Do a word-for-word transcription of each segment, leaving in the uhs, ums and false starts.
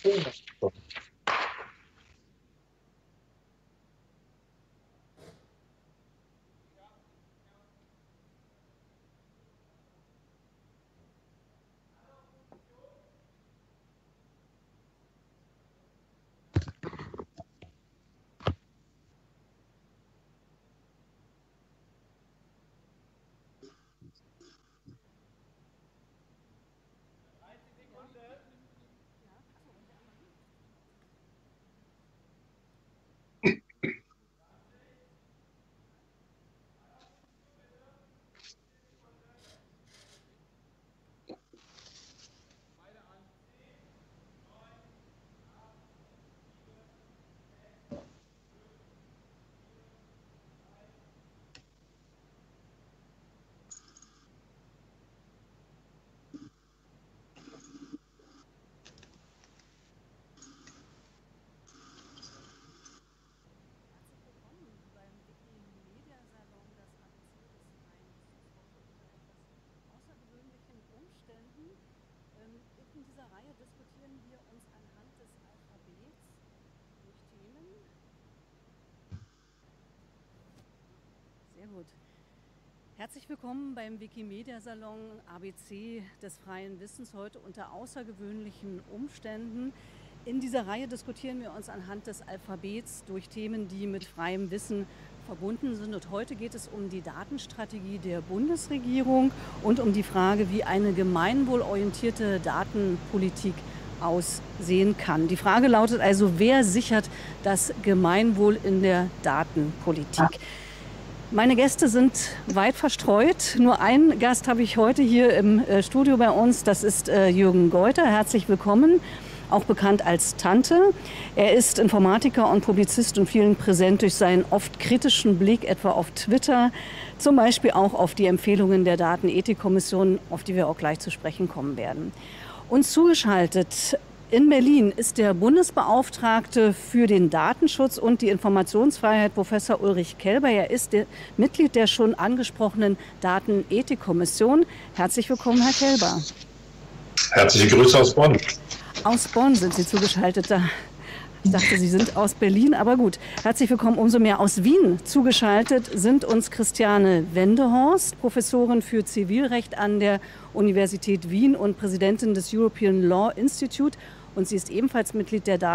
Gut. Herzlich willkommen beim Wikimedia-Salon A B C des freien Wissens, heute unter außergewöhnlichen Umständen. In dieser Reihe diskutieren wir uns anhand des Alphabets durch Themen, die mit freiem Wissen verbunden sind. Und heute geht es um die Datenstrategie der Bundesregierung und um die Frage, wie eine gemeinwohlorientierte Datenpolitik aussehen kann. Die Frage lautet also, wer sichert das Gemeinwohl in der Datenpolitik? Meine Gäste sind weit verstreut. Nur einen Gast habe ich heute hier im Studio bei uns. Das ist Jürgen Geuter. Herzlich willkommen, auch bekannt als Tante. Er ist Informatiker und Publizist und vielen präsent durch seinen oft kritischen Blick, etwa auf Twitter, zum Beispiel auch auf die Empfehlungen der Datenethikkommission, auf die wir auch gleich zu sprechen kommen werden. Uns zugeschaltet in Berlin ist der Bundesbeauftragte für den Datenschutz und die Informationsfreiheit, Professor Ulrich Kelber. Er ist der Mitglied der schon angesprochenen Datenethikkommission. Herzlich willkommen, Herr Kelber. Herzliche Grüße aus Bonn. Aus Bonn sind Sie zugeschaltet. Ich dachte, Sie sind aus Berlin, aber gut. Herzlich willkommen umso mehr aus Wien. Zugeschaltet sind uns Christiane Wendehorst, Professorin für Zivilrecht an der Universität Wien und Präsidentin des European Law Institute. Und sie ist ebenfalls Mitglied der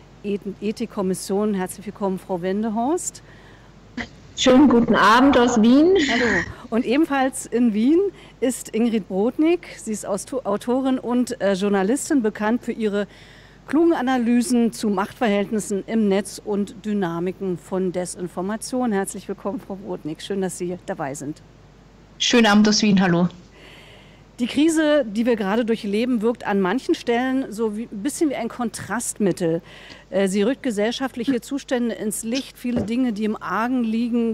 Datenethikkommission. Herzlich willkommen, Frau Wendehorst. Schönen guten Abend aus Wien. Hallo. Und ebenfalls in Wien ist Ingrid Brodnik. Sie ist Autorin und äh, Journalistin, bekannt für ihre klugen Analysen zu Machtverhältnissen im Netz und Dynamiken von Desinformation. Herzlich willkommen, Frau Brodnik. Schön, dass Sie dabei sind. Schönen Abend aus Wien. Hallo. Die Krise, die wir gerade durchleben, wirkt an manchen Stellen so wie, ein bisschen wie ein Kontrastmittel. Sie rückt gesellschaftliche Zustände ins Licht. Viele Dinge, die im Argen liegen,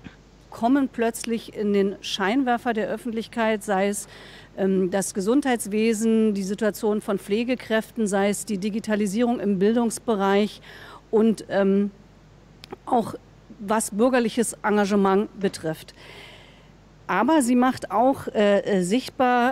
kommen plötzlich in den Scheinwerfer der Öffentlichkeit, sei es ähm, das Gesundheitswesen, die Situation von Pflegekräften, sei es die Digitalisierung im Bildungsbereich und ähm, auch was bürgerliches Engagement betrifft. Aber sie macht auch äh, sichtbar,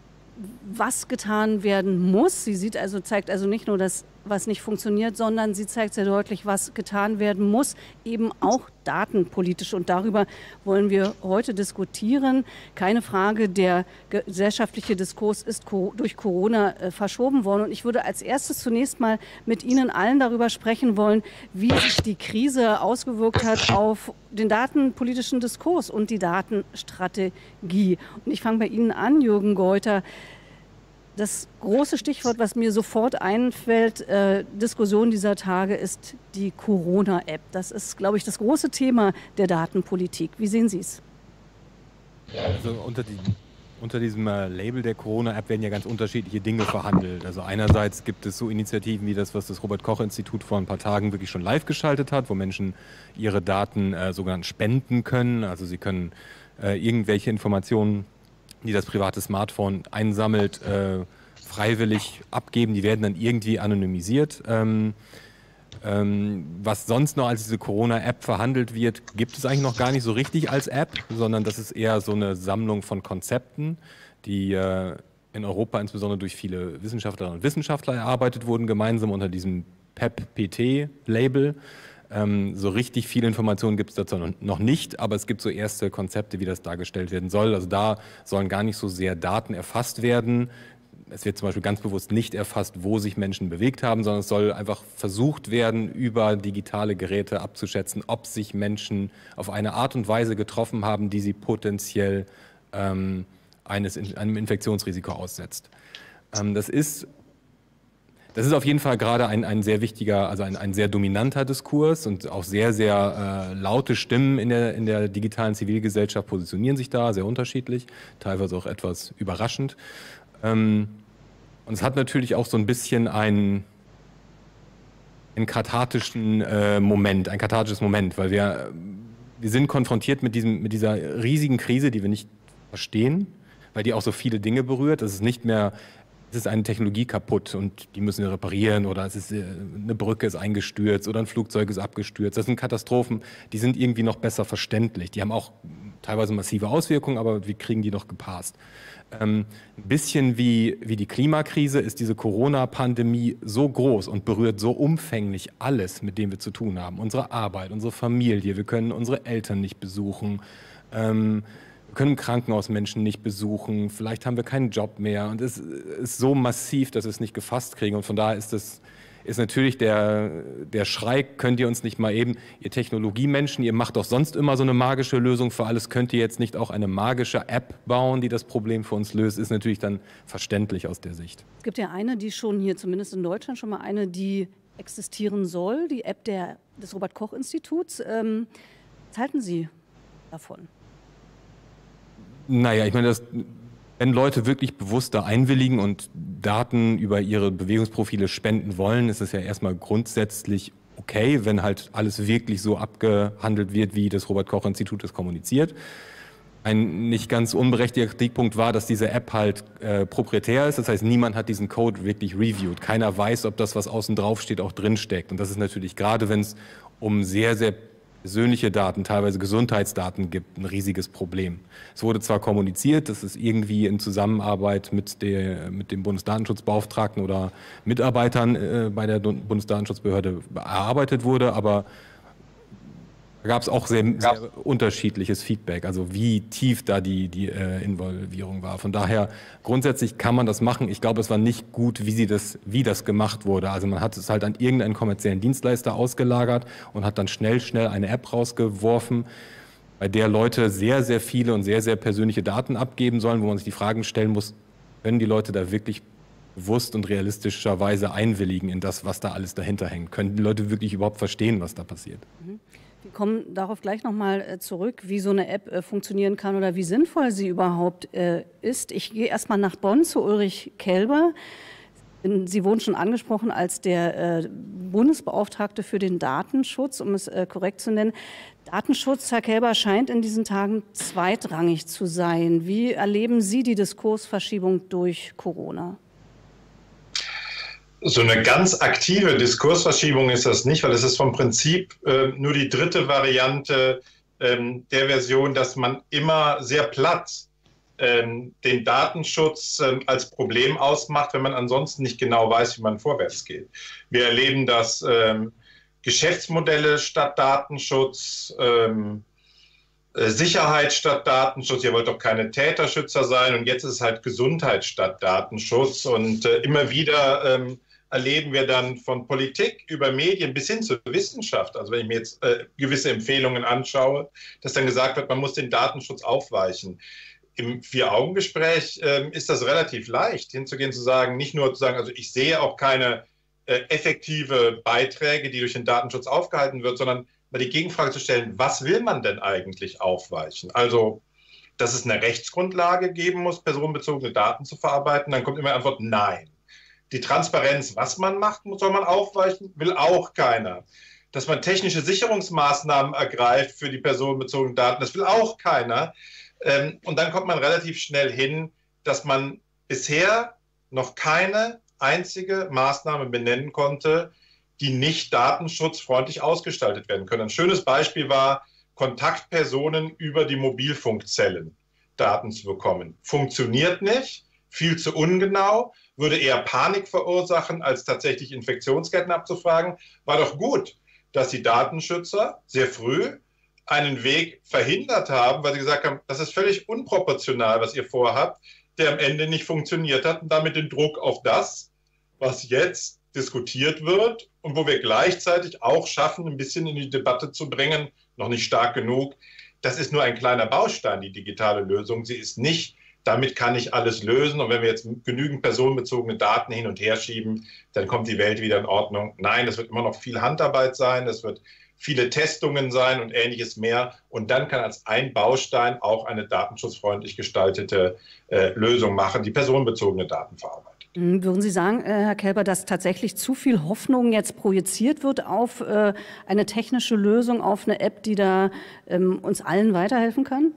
was getan werden muss. Sie sieht also, zeigt also nicht nur das, was nicht funktioniert, sondern sie zeigt sehr deutlich, was getan werden muss, eben auch datenpolitisch. Und darüber wollen wir heute diskutieren. Keine Frage, der gesellschaftliche Diskurs ist durch Corona äh, verschoben worden. Und ich würde als erstes zunächst mal mit Ihnen allen darüber sprechen wollen, wie sich die Krise ausgewirkt hat auf den datenpolitischen Diskurs und die Datenstrategie. Und ich fange bei Ihnen an, Jürgen Geuter. Das große Stichwort, was mir sofort einfällt, äh, Diskussion dieser Tage, ist die Corona-App. Das ist, glaube ich, das große Thema der Datenpolitik. Wie sehen Sie es? Also unter, die, unter diesem äh, Label der Corona-App werden ja ganz unterschiedliche Dinge verhandelt. Also einerseits gibt es so Initiativen wie das, was das Robert-Koch-Institut vor ein paar Tagen wirklich schon live geschaltet hat, wo Menschen ihre Daten äh, sogenannt spenden können. Also sie können äh, irgendwelche Informationen, die das private Smartphone einsammelt, äh, freiwillig abgeben. Die werden dann irgendwie anonymisiert. Ähm, ähm, was sonst noch als diese Corona-App verhandelt wird, gibt es eigentlich noch gar nicht so richtig als App, sondern das ist eher so eine Sammlung von Konzepten, die äh, in Europa insbesondere durch viele Wissenschaftlerinnen und Wissenschaftler erarbeitet wurden, gemeinsam unter diesem P E P P T-Label. Ähm, so richtig viele Informationen gibt es dazu noch nicht, aber es gibt so erste Konzepte, wie das dargestellt werden soll. Also da sollen gar nicht so sehr Daten erfasst werden. Es wird zum Beispiel ganz bewusst nicht erfasst, wo sich Menschen bewegt haben, sondern es soll einfach versucht werden, über digitale Geräte abzuschätzen, ob sich Menschen auf eine Art und Weise getroffen haben, die sie potenziell ähm, eines, einem Infektionsrisiko aussetzt. Ähm, das ist, das ist auf jeden Fall gerade ein, ein sehr wichtiger, also ein, ein sehr dominanter Diskurs und auch sehr, sehr äh, laute Stimmen in der, in der digitalen Zivilgesellschaft positionieren sich da, sehr unterschiedlich, teilweise auch etwas überraschend. Ähm, und es hat natürlich auch so ein bisschen einen, einen kathartischen äh, Moment, ein kathartisches Moment, weil wir, wir sind konfrontiert mit, diesem, mit dieser riesigen Krise, die wir nicht verstehen, weil die auch so viele Dinge berührt. Es ist nicht mehr, es ist eine Technologie kaputt und die müssen wir reparieren oder es ist eine Brücke ist eingestürzt oder ein Flugzeug ist abgestürzt. Das sind Katastrophen, die sind irgendwie noch besser verständlich. Die haben auch teilweise massive Auswirkungen, aber wir kriegen die noch gepasst. Ähm, ein bisschen wie, wie die Klimakrise ist diese Corona-Pandemie so groß und berührt so umfänglich alles, mit dem wir zu tun haben. Unsere Arbeit, unsere Familie, wir können unsere Eltern nicht besuchen. Ähm, Wir können im Krankenhaus Menschen nicht besuchen, vielleicht haben wir keinen Job mehr und es ist so massiv, dass wir es nicht gefasst kriegen und von daher ist das ist natürlich der, der Schrei, könnt ihr uns nicht mal eben, ihr Technologiemenschen, ihr macht doch sonst immer so eine magische Lösung für alles, könnt ihr jetzt nicht auch eine magische App bauen, die das Problem für uns löst, ist natürlich dann verständlich aus der Sicht. Es gibt ja eine, die schon hier, zumindest in Deutschland schon mal eine, die existieren soll, die App der, des Robert-Koch-Instituts. Ähm, was halten Sie davon? Naja, ich meine, das, wenn Leute wirklich bewusst da einwilligen und Daten über ihre Bewegungsprofile spenden wollen, ist es ja erstmal grundsätzlich okay, wenn halt alles wirklich so abgehandelt wird, wie das Robert-Koch-Institut es kommuniziert. Ein nicht ganz unberechtigter Kritikpunkt war, dass diese App halt äh, proprietär ist. Das heißt, niemand hat diesen Code wirklich reviewed. Keiner weiß, ob das, was außen drauf steht, auch drin steckt. Und das ist natürlich gerade, wenn es um sehr, sehr persönliche Daten, teilweise Gesundheitsdaten gibt, ein riesiges Problem. Es wurde zwar kommuniziert, dass es irgendwie in Zusammenarbeit mit, der, mit dem Bundesdatenschutzbeauftragten oder Mitarbeitern äh, bei der Bundesdatenschutzbehörde erarbeitet wurde, aber da gab es auch sehr, sehr unterschiedliches Feedback, also wie tief da die, die äh, Involvierung war. Von daher, grundsätzlich kann man das machen. Ich glaube, es war nicht gut, wie, sie das, wie das gemacht wurde. Also man hat es halt an irgendeinen kommerziellen Dienstleister ausgelagert und hat dann schnell, schnell eine App rausgeworfen, bei der Leute sehr, sehr viele und sehr, sehr persönliche Daten abgeben sollen, wo man sich die Fragen stellen muss, können die Leute da wirklich bewusst und realistischerweise einwilligen in das, was da alles dahinter hängt? Können die Leute wirklich überhaupt verstehen, was da passiert? Mhm. Wir kommen darauf gleich nochmal zurück, wie so eine App äh, funktionieren kann oder wie sinnvoll sie überhaupt äh, ist. Ich gehe erstmal nach Bonn zu Ulrich Kelber. Sie wurden schon angesprochen als der äh, Bundesbeauftragte für den Datenschutz, um es äh, korrekt zu nennen. Datenschutz, Herr Kelber, scheint in diesen Tagen zweitrangig zu sein. Wie erleben Sie die Diskursverschiebung durch Corona? So eine ganz aktive Diskursverschiebung ist das nicht, weil es ist vom Prinzip äh, nur die dritte Variante ähm, der Version, dass man immer sehr platt ähm, den Datenschutz ähm, als Problem ausmacht, wenn man ansonsten nicht genau weiß, wie man vorwärts geht. Wir erleben, dass ähm, Geschäftsmodelle statt Datenschutz, ähm, äh, Sicherheit statt Datenschutz, ihr wollt doch keine Täterschützer sein und jetzt ist es halt Gesundheit statt Datenschutz und äh, immer wieder ähm, erleben wir dann von Politik über Medien bis hin zur Wissenschaft, also wenn ich mir jetzt äh, gewisse Empfehlungen anschaue, dass dann gesagt wird, man muss den Datenschutz aufweichen. Im Vier-Augen-Gespräch äh, ist das relativ leicht, hinzugehen, zu sagen, nicht nur zu sagen, also ich sehe auch keine äh, effektive Beiträge, die durch den Datenschutz aufgehalten wird, sondern mal die Gegenfrage zu stellen, was will man denn eigentlich aufweichen? Also, dass es eine Rechtsgrundlage geben muss, personenbezogene Daten zu verarbeiten, dann kommt immer die Antwort nein. Die Transparenz, was man macht, soll man aufweichen, will auch keiner. Dass man technische Sicherungsmaßnahmen ergreift für die personenbezogenen Daten, das will auch keiner. Und dann kommt man relativ schnell hin, dass man bisher noch keine einzige Maßnahme benennen konnte, die nicht datenschutzfreundlich ausgestaltet werden können. Ein schönes Beispiel war, Kontaktpersonen über die Mobilfunkzellen Daten zu bekommen. Funktioniert nicht. viel zu ungenau, würde eher Panik verursachen, als tatsächlich Infektionsketten abzufragen. War doch gut, dass die Datenschützer sehr früh einen Weg verhindert haben, weil sie gesagt haben, das ist völlig unproportional, was ihr vorhabt, der am Ende nicht funktioniert hat und damit den Druck auf das, was jetzt diskutiert wird und wo wir gleichzeitig auch schaffen, ein bisschen in die Debatte zu bringen, noch nicht stark genug. Das ist nur ein kleiner Baustein, die digitale Lösung. Sie ist nicht, damit kann ich alles lösen. Und wenn wir jetzt genügend personenbezogene Daten hin und her schieben, dann kommt die Welt wieder in Ordnung. Nein, das wird immer noch viel Handarbeit sein. Das wird viele Testungen sein und Ähnliches mehr. Und dann kann als ein Baustein auch eine datenschutzfreundlich gestaltete äh, Lösung machen, die personenbezogene Daten verarbeitet. Würden Sie sagen, Herr Kelber, dass tatsächlich zu viel Hoffnung jetzt projiziert wird auf äh, eine technische Lösung, auf eine App, die da ähm, uns allen weiterhelfen kann?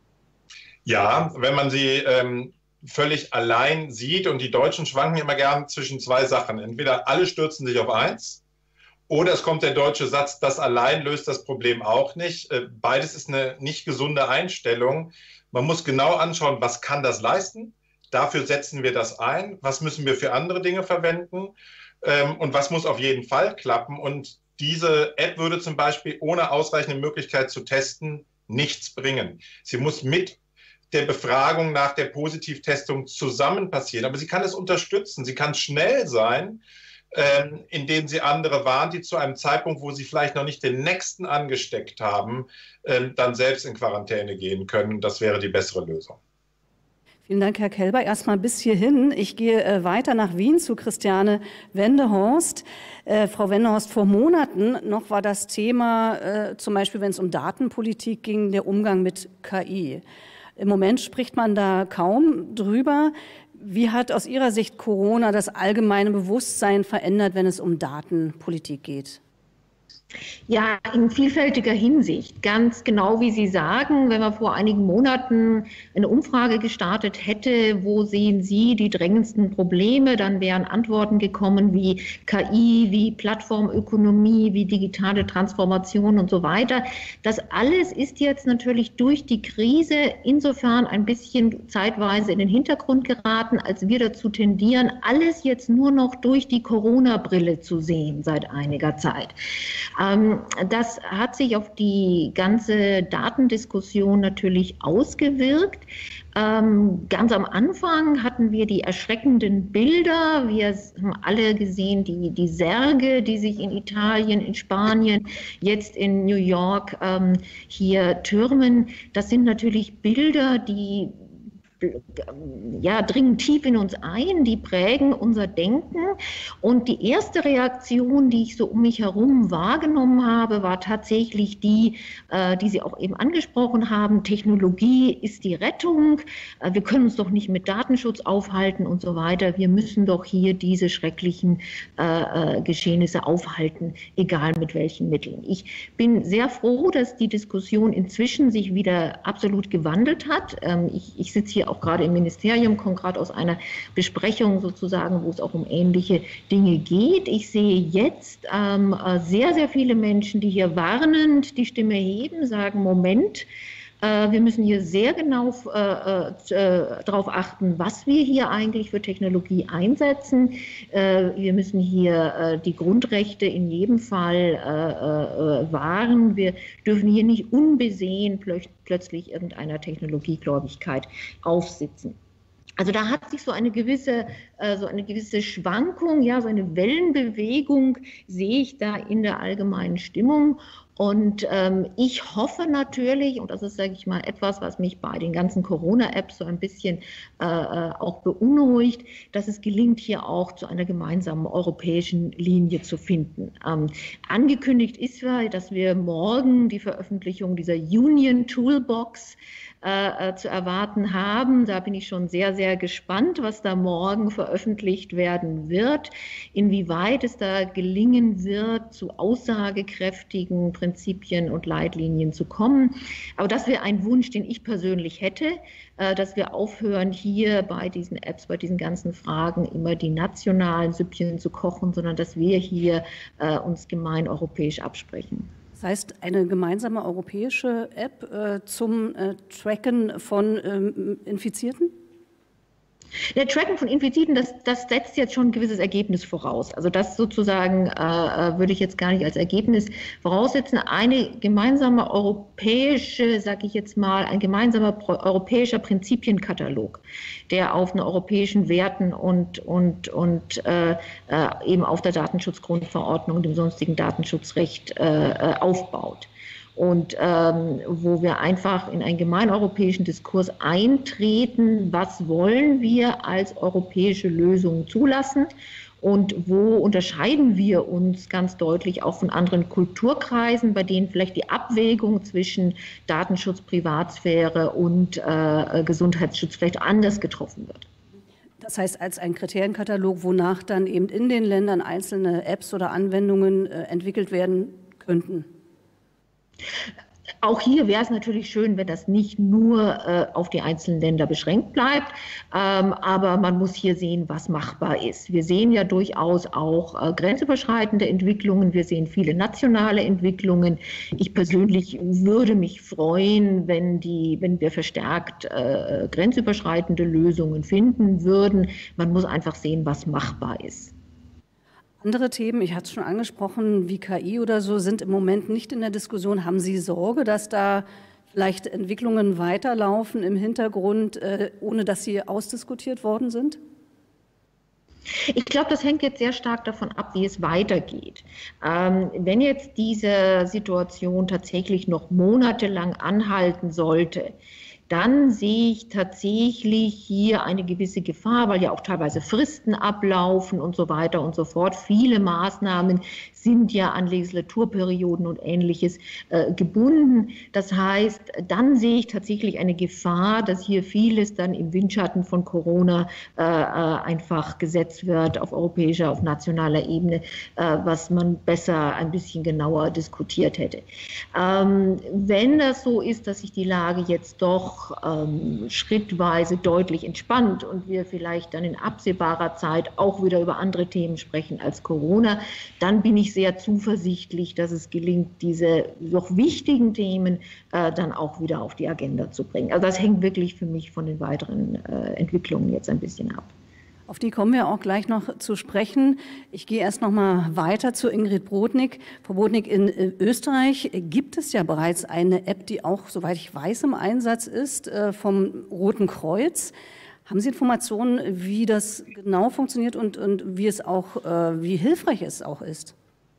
Ja, wenn man sie ähm, völlig allein sieht, und die Deutschen schwanken immer gern zwischen zwei Sachen. Entweder alle stürzen sich auf eins, oder es kommt der deutsche Satz, das allein löst das Problem auch nicht. Beides ist eine nicht gesunde Einstellung. Man muss genau anschauen, was kann das leisten? Dafür setzen wir das ein. Was müssen wir für andere Dinge verwenden? Und was muss auf jeden Fall klappen? Und diese App würde zum Beispiel ohne ausreichende Möglichkeit zu testen nichts bringen. Sie muss mit der Befragung nach der Positivtestung zusammen passieren. Aber sie kann es unterstützen. Sie kann schnell sein, Ähm, indem sie andere warnt, die zu einem Zeitpunkt, wo sie vielleicht noch nicht den Nächsten angesteckt haben, ähm, dann selbst in Quarantäne gehen können. Das wäre die bessere Lösung. Vielen Dank, Herr Kelber. Erstmal bis hierhin. Ich gehe äh, weiter nach Wien zu Christiane Wendehorst. Äh, Frau Wendehorst, vor Monaten noch war das Thema, äh, zum Beispiel wenn es um Datenpolitik ging, der Umgang mit K I. Im Moment spricht man da kaum drüber. Wie hat aus Ihrer Sicht Corona das allgemeine Bewusstsein verändert, wenn es um Datenpolitik geht? Ja, in vielfältiger Hinsicht. Ganz genau, wie Sie sagen, wenn man vor einigen Monaten eine Umfrage gestartet hätte, wo sehen Sie die drängendsten Probleme, dann wären Antworten gekommen wie K I, wie Plattformökonomie, wie digitale Transformation und so weiter. Das alles ist jetzt natürlich durch die Krise insofern ein bisschen zeitweise in den Hintergrund geraten, als wir dazu tendieren, alles jetzt nur noch durch die Corona-Brille zu sehen seit einiger Zeit. Das hat sich auf die ganze Datendiskussion natürlich ausgewirkt. Ähm, ganz am Anfang hatten wir die erschreckenden Bilder. Wir haben alle gesehen, die, die Särge, die sich in Italien, in Spanien, jetzt in New York ähm, hier türmen. Das sind natürlich Bilder, die ja, dringen tief in uns ein, die prägen unser Denken. Und die erste Reaktion, die ich so um mich herum wahrgenommen habe, war tatsächlich die, äh, die Sie auch eben angesprochen haben. Technologie ist die Rettung. Äh, wir können uns doch nicht mit Datenschutz aufhalten und so weiter. Wir müssen doch hier diese schrecklichen äh, äh, Geschehnisse aufhalten, egal mit welchen Mitteln. Ich bin sehr froh, dass die Diskussion inzwischen sich wieder absolut gewandelt hat. Ähm, ich, ich sitze hier auch gerade im Ministerium, komme gerade aus einer Besprechung sozusagen, wo es auch um ähnliche Dinge geht. Ich sehe jetzt ähm, sehr, sehr viele Menschen, die hier warnend die Stimme heben, sagen, Moment, äh, wir müssen hier sehr genau äh, äh, darauf achten, was wir hier eigentlich für Technologie einsetzen. Äh, wir müssen hier äh, die Grundrechte in jedem Fall äh, äh, wahren. Wir dürfen hier nicht unbesehen plötzlich plötzlich irgendeiner Technologiegläubigkeit aufsitzen. Also da hat sich so eine gewisse, äh, so eine gewisse Schwankung, ja, so eine Wellenbewegung sehe ich da in der allgemeinen Stimmung. Und ähm, ich hoffe natürlich, und das ist, sage ich mal, etwas, was mich bei den ganzen Corona-Apps so ein bisschen äh, auch beunruhigt, dass es gelingt, hier auch zu einer gemeinsamen europäischen Linie zu finden. Ähm, angekündigt ist ja, dass wir morgen die Veröffentlichung dieser Union Toolbox Äh, zu erwarten haben. Da bin ich schon sehr, sehr gespannt, was da morgen veröffentlicht werden wird, inwieweit es da gelingen wird, zu aussagekräftigen Prinzipien und Leitlinien zu kommen. Aber das wäre ein Wunsch, den ich persönlich hätte, äh, dass wir aufhören, hier bei diesen Apps, bei diesen ganzen Fragen immer die nationalen Süppchen zu kochen, sondern dass wir hier äh, uns gemein europäisch absprechen. Das heißt, eine gemeinsame europäische App äh, zum äh, Tracken von ähm, Infizierten? Der Tracken von Infiziten, das, das setzt jetzt schon ein gewisses Ergebnis voraus. Also das sozusagen äh, würde ich jetzt gar nicht als Ergebnis voraussetzen. Eine gemeinsame europäische, sage ich jetzt mal, ein gemeinsamer europäischer Prinzipienkatalog, der auf einer europäischen Werten und, und, und äh, eben auf der Datenschutzgrundverordnung und dem sonstigen Datenschutzrecht äh, aufbaut. Und ähm, wo wir einfach in einen gemeineuropäischen Diskurs eintreten, was wollen wir als europäische Lösung zulassen und wo unterscheiden wir uns ganz deutlich auch von anderen Kulturkreisen, bei denen vielleicht die Abwägung zwischen Datenschutz, Privatsphäre und äh, Gesundheitsschutz vielleicht anders getroffen wird. Das heißt, als ein Kriterienkatalog, wonach dann eben in den Ländern einzelne Apps oder Anwendungen äh, entwickelt werden könnten. Auch hier wäre es natürlich schön, wenn das nicht nur äh, auf die einzelnen Länder beschränkt bleibt, ähm, aber man muss hier sehen, was machbar ist. Wir sehen ja durchaus auch äh, grenzüberschreitende Entwicklungen, wir sehen viele nationale Entwicklungen. Ich persönlich würde mich freuen, wenn, die, wenn wir verstärkt äh, grenzüberschreitende Lösungen finden würden. Man muss einfach sehen, was machbar ist. Andere Themen, ich hatte es schon angesprochen, wie K I oder so, sind im Moment nicht in der Diskussion. Haben Sie Sorge, dass da vielleicht Entwicklungen weiterlaufen im Hintergrund, äh, ohne dass sie ausdiskutiert worden sind? Ich glaube, das hängt jetzt sehr stark davon ab, wie es weitergeht. Ähm, wenn jetzt diese Situation tatsächlich noch monatelang anhalten sollte, dann sehe ich tatsächlich hier eine gewisse Gefahr, weil ja auch teilweise Fristen ablaufen und so weiter und so fort. Viele Maßnahmen sind ja an Legislaturperioden und Ähnliches äh, gebunden. Das heißt, dann sehe ich tatsächlich eine Gefahr, dass hier vieles dann im Windschatten von Corona äh, einfach gesetzt wird auf europäischer, auf nationaler Ebene, äh, was man besser ein bisschen genauer diskutiert hätte. Ähm, wenn das so ist, dass sich die Lage jetzt doch ähm, schrittweise deutlich entspannt und wir vielleicht dann in absehbarer Zeit auch wieder über andere Themen sprechen als Corona, dann bin ich sehr zuversichtlich, dass es gelingt, diese doch wichtigen Themen äh, dann auch wieder auf die Agenda zu bringen. Also das hängt wirklich für mich von den weiteren äh, Entwicklungen jetzt ein bisschen ab. Auf die kommen wir auch gleich noch zu sprechen. Ich gehe erst noch mal weiter zu Ingrid Brodnik. Frau Brodnik, in Österreich gibt es ja bereits eine App, die auch, soweit ich weiß, im Einsatz ist, vom Roten Kreuz. Haben Sie Informationen, wie das genau funktioniert und, und wie es auch, wie hilfreich es auch ist?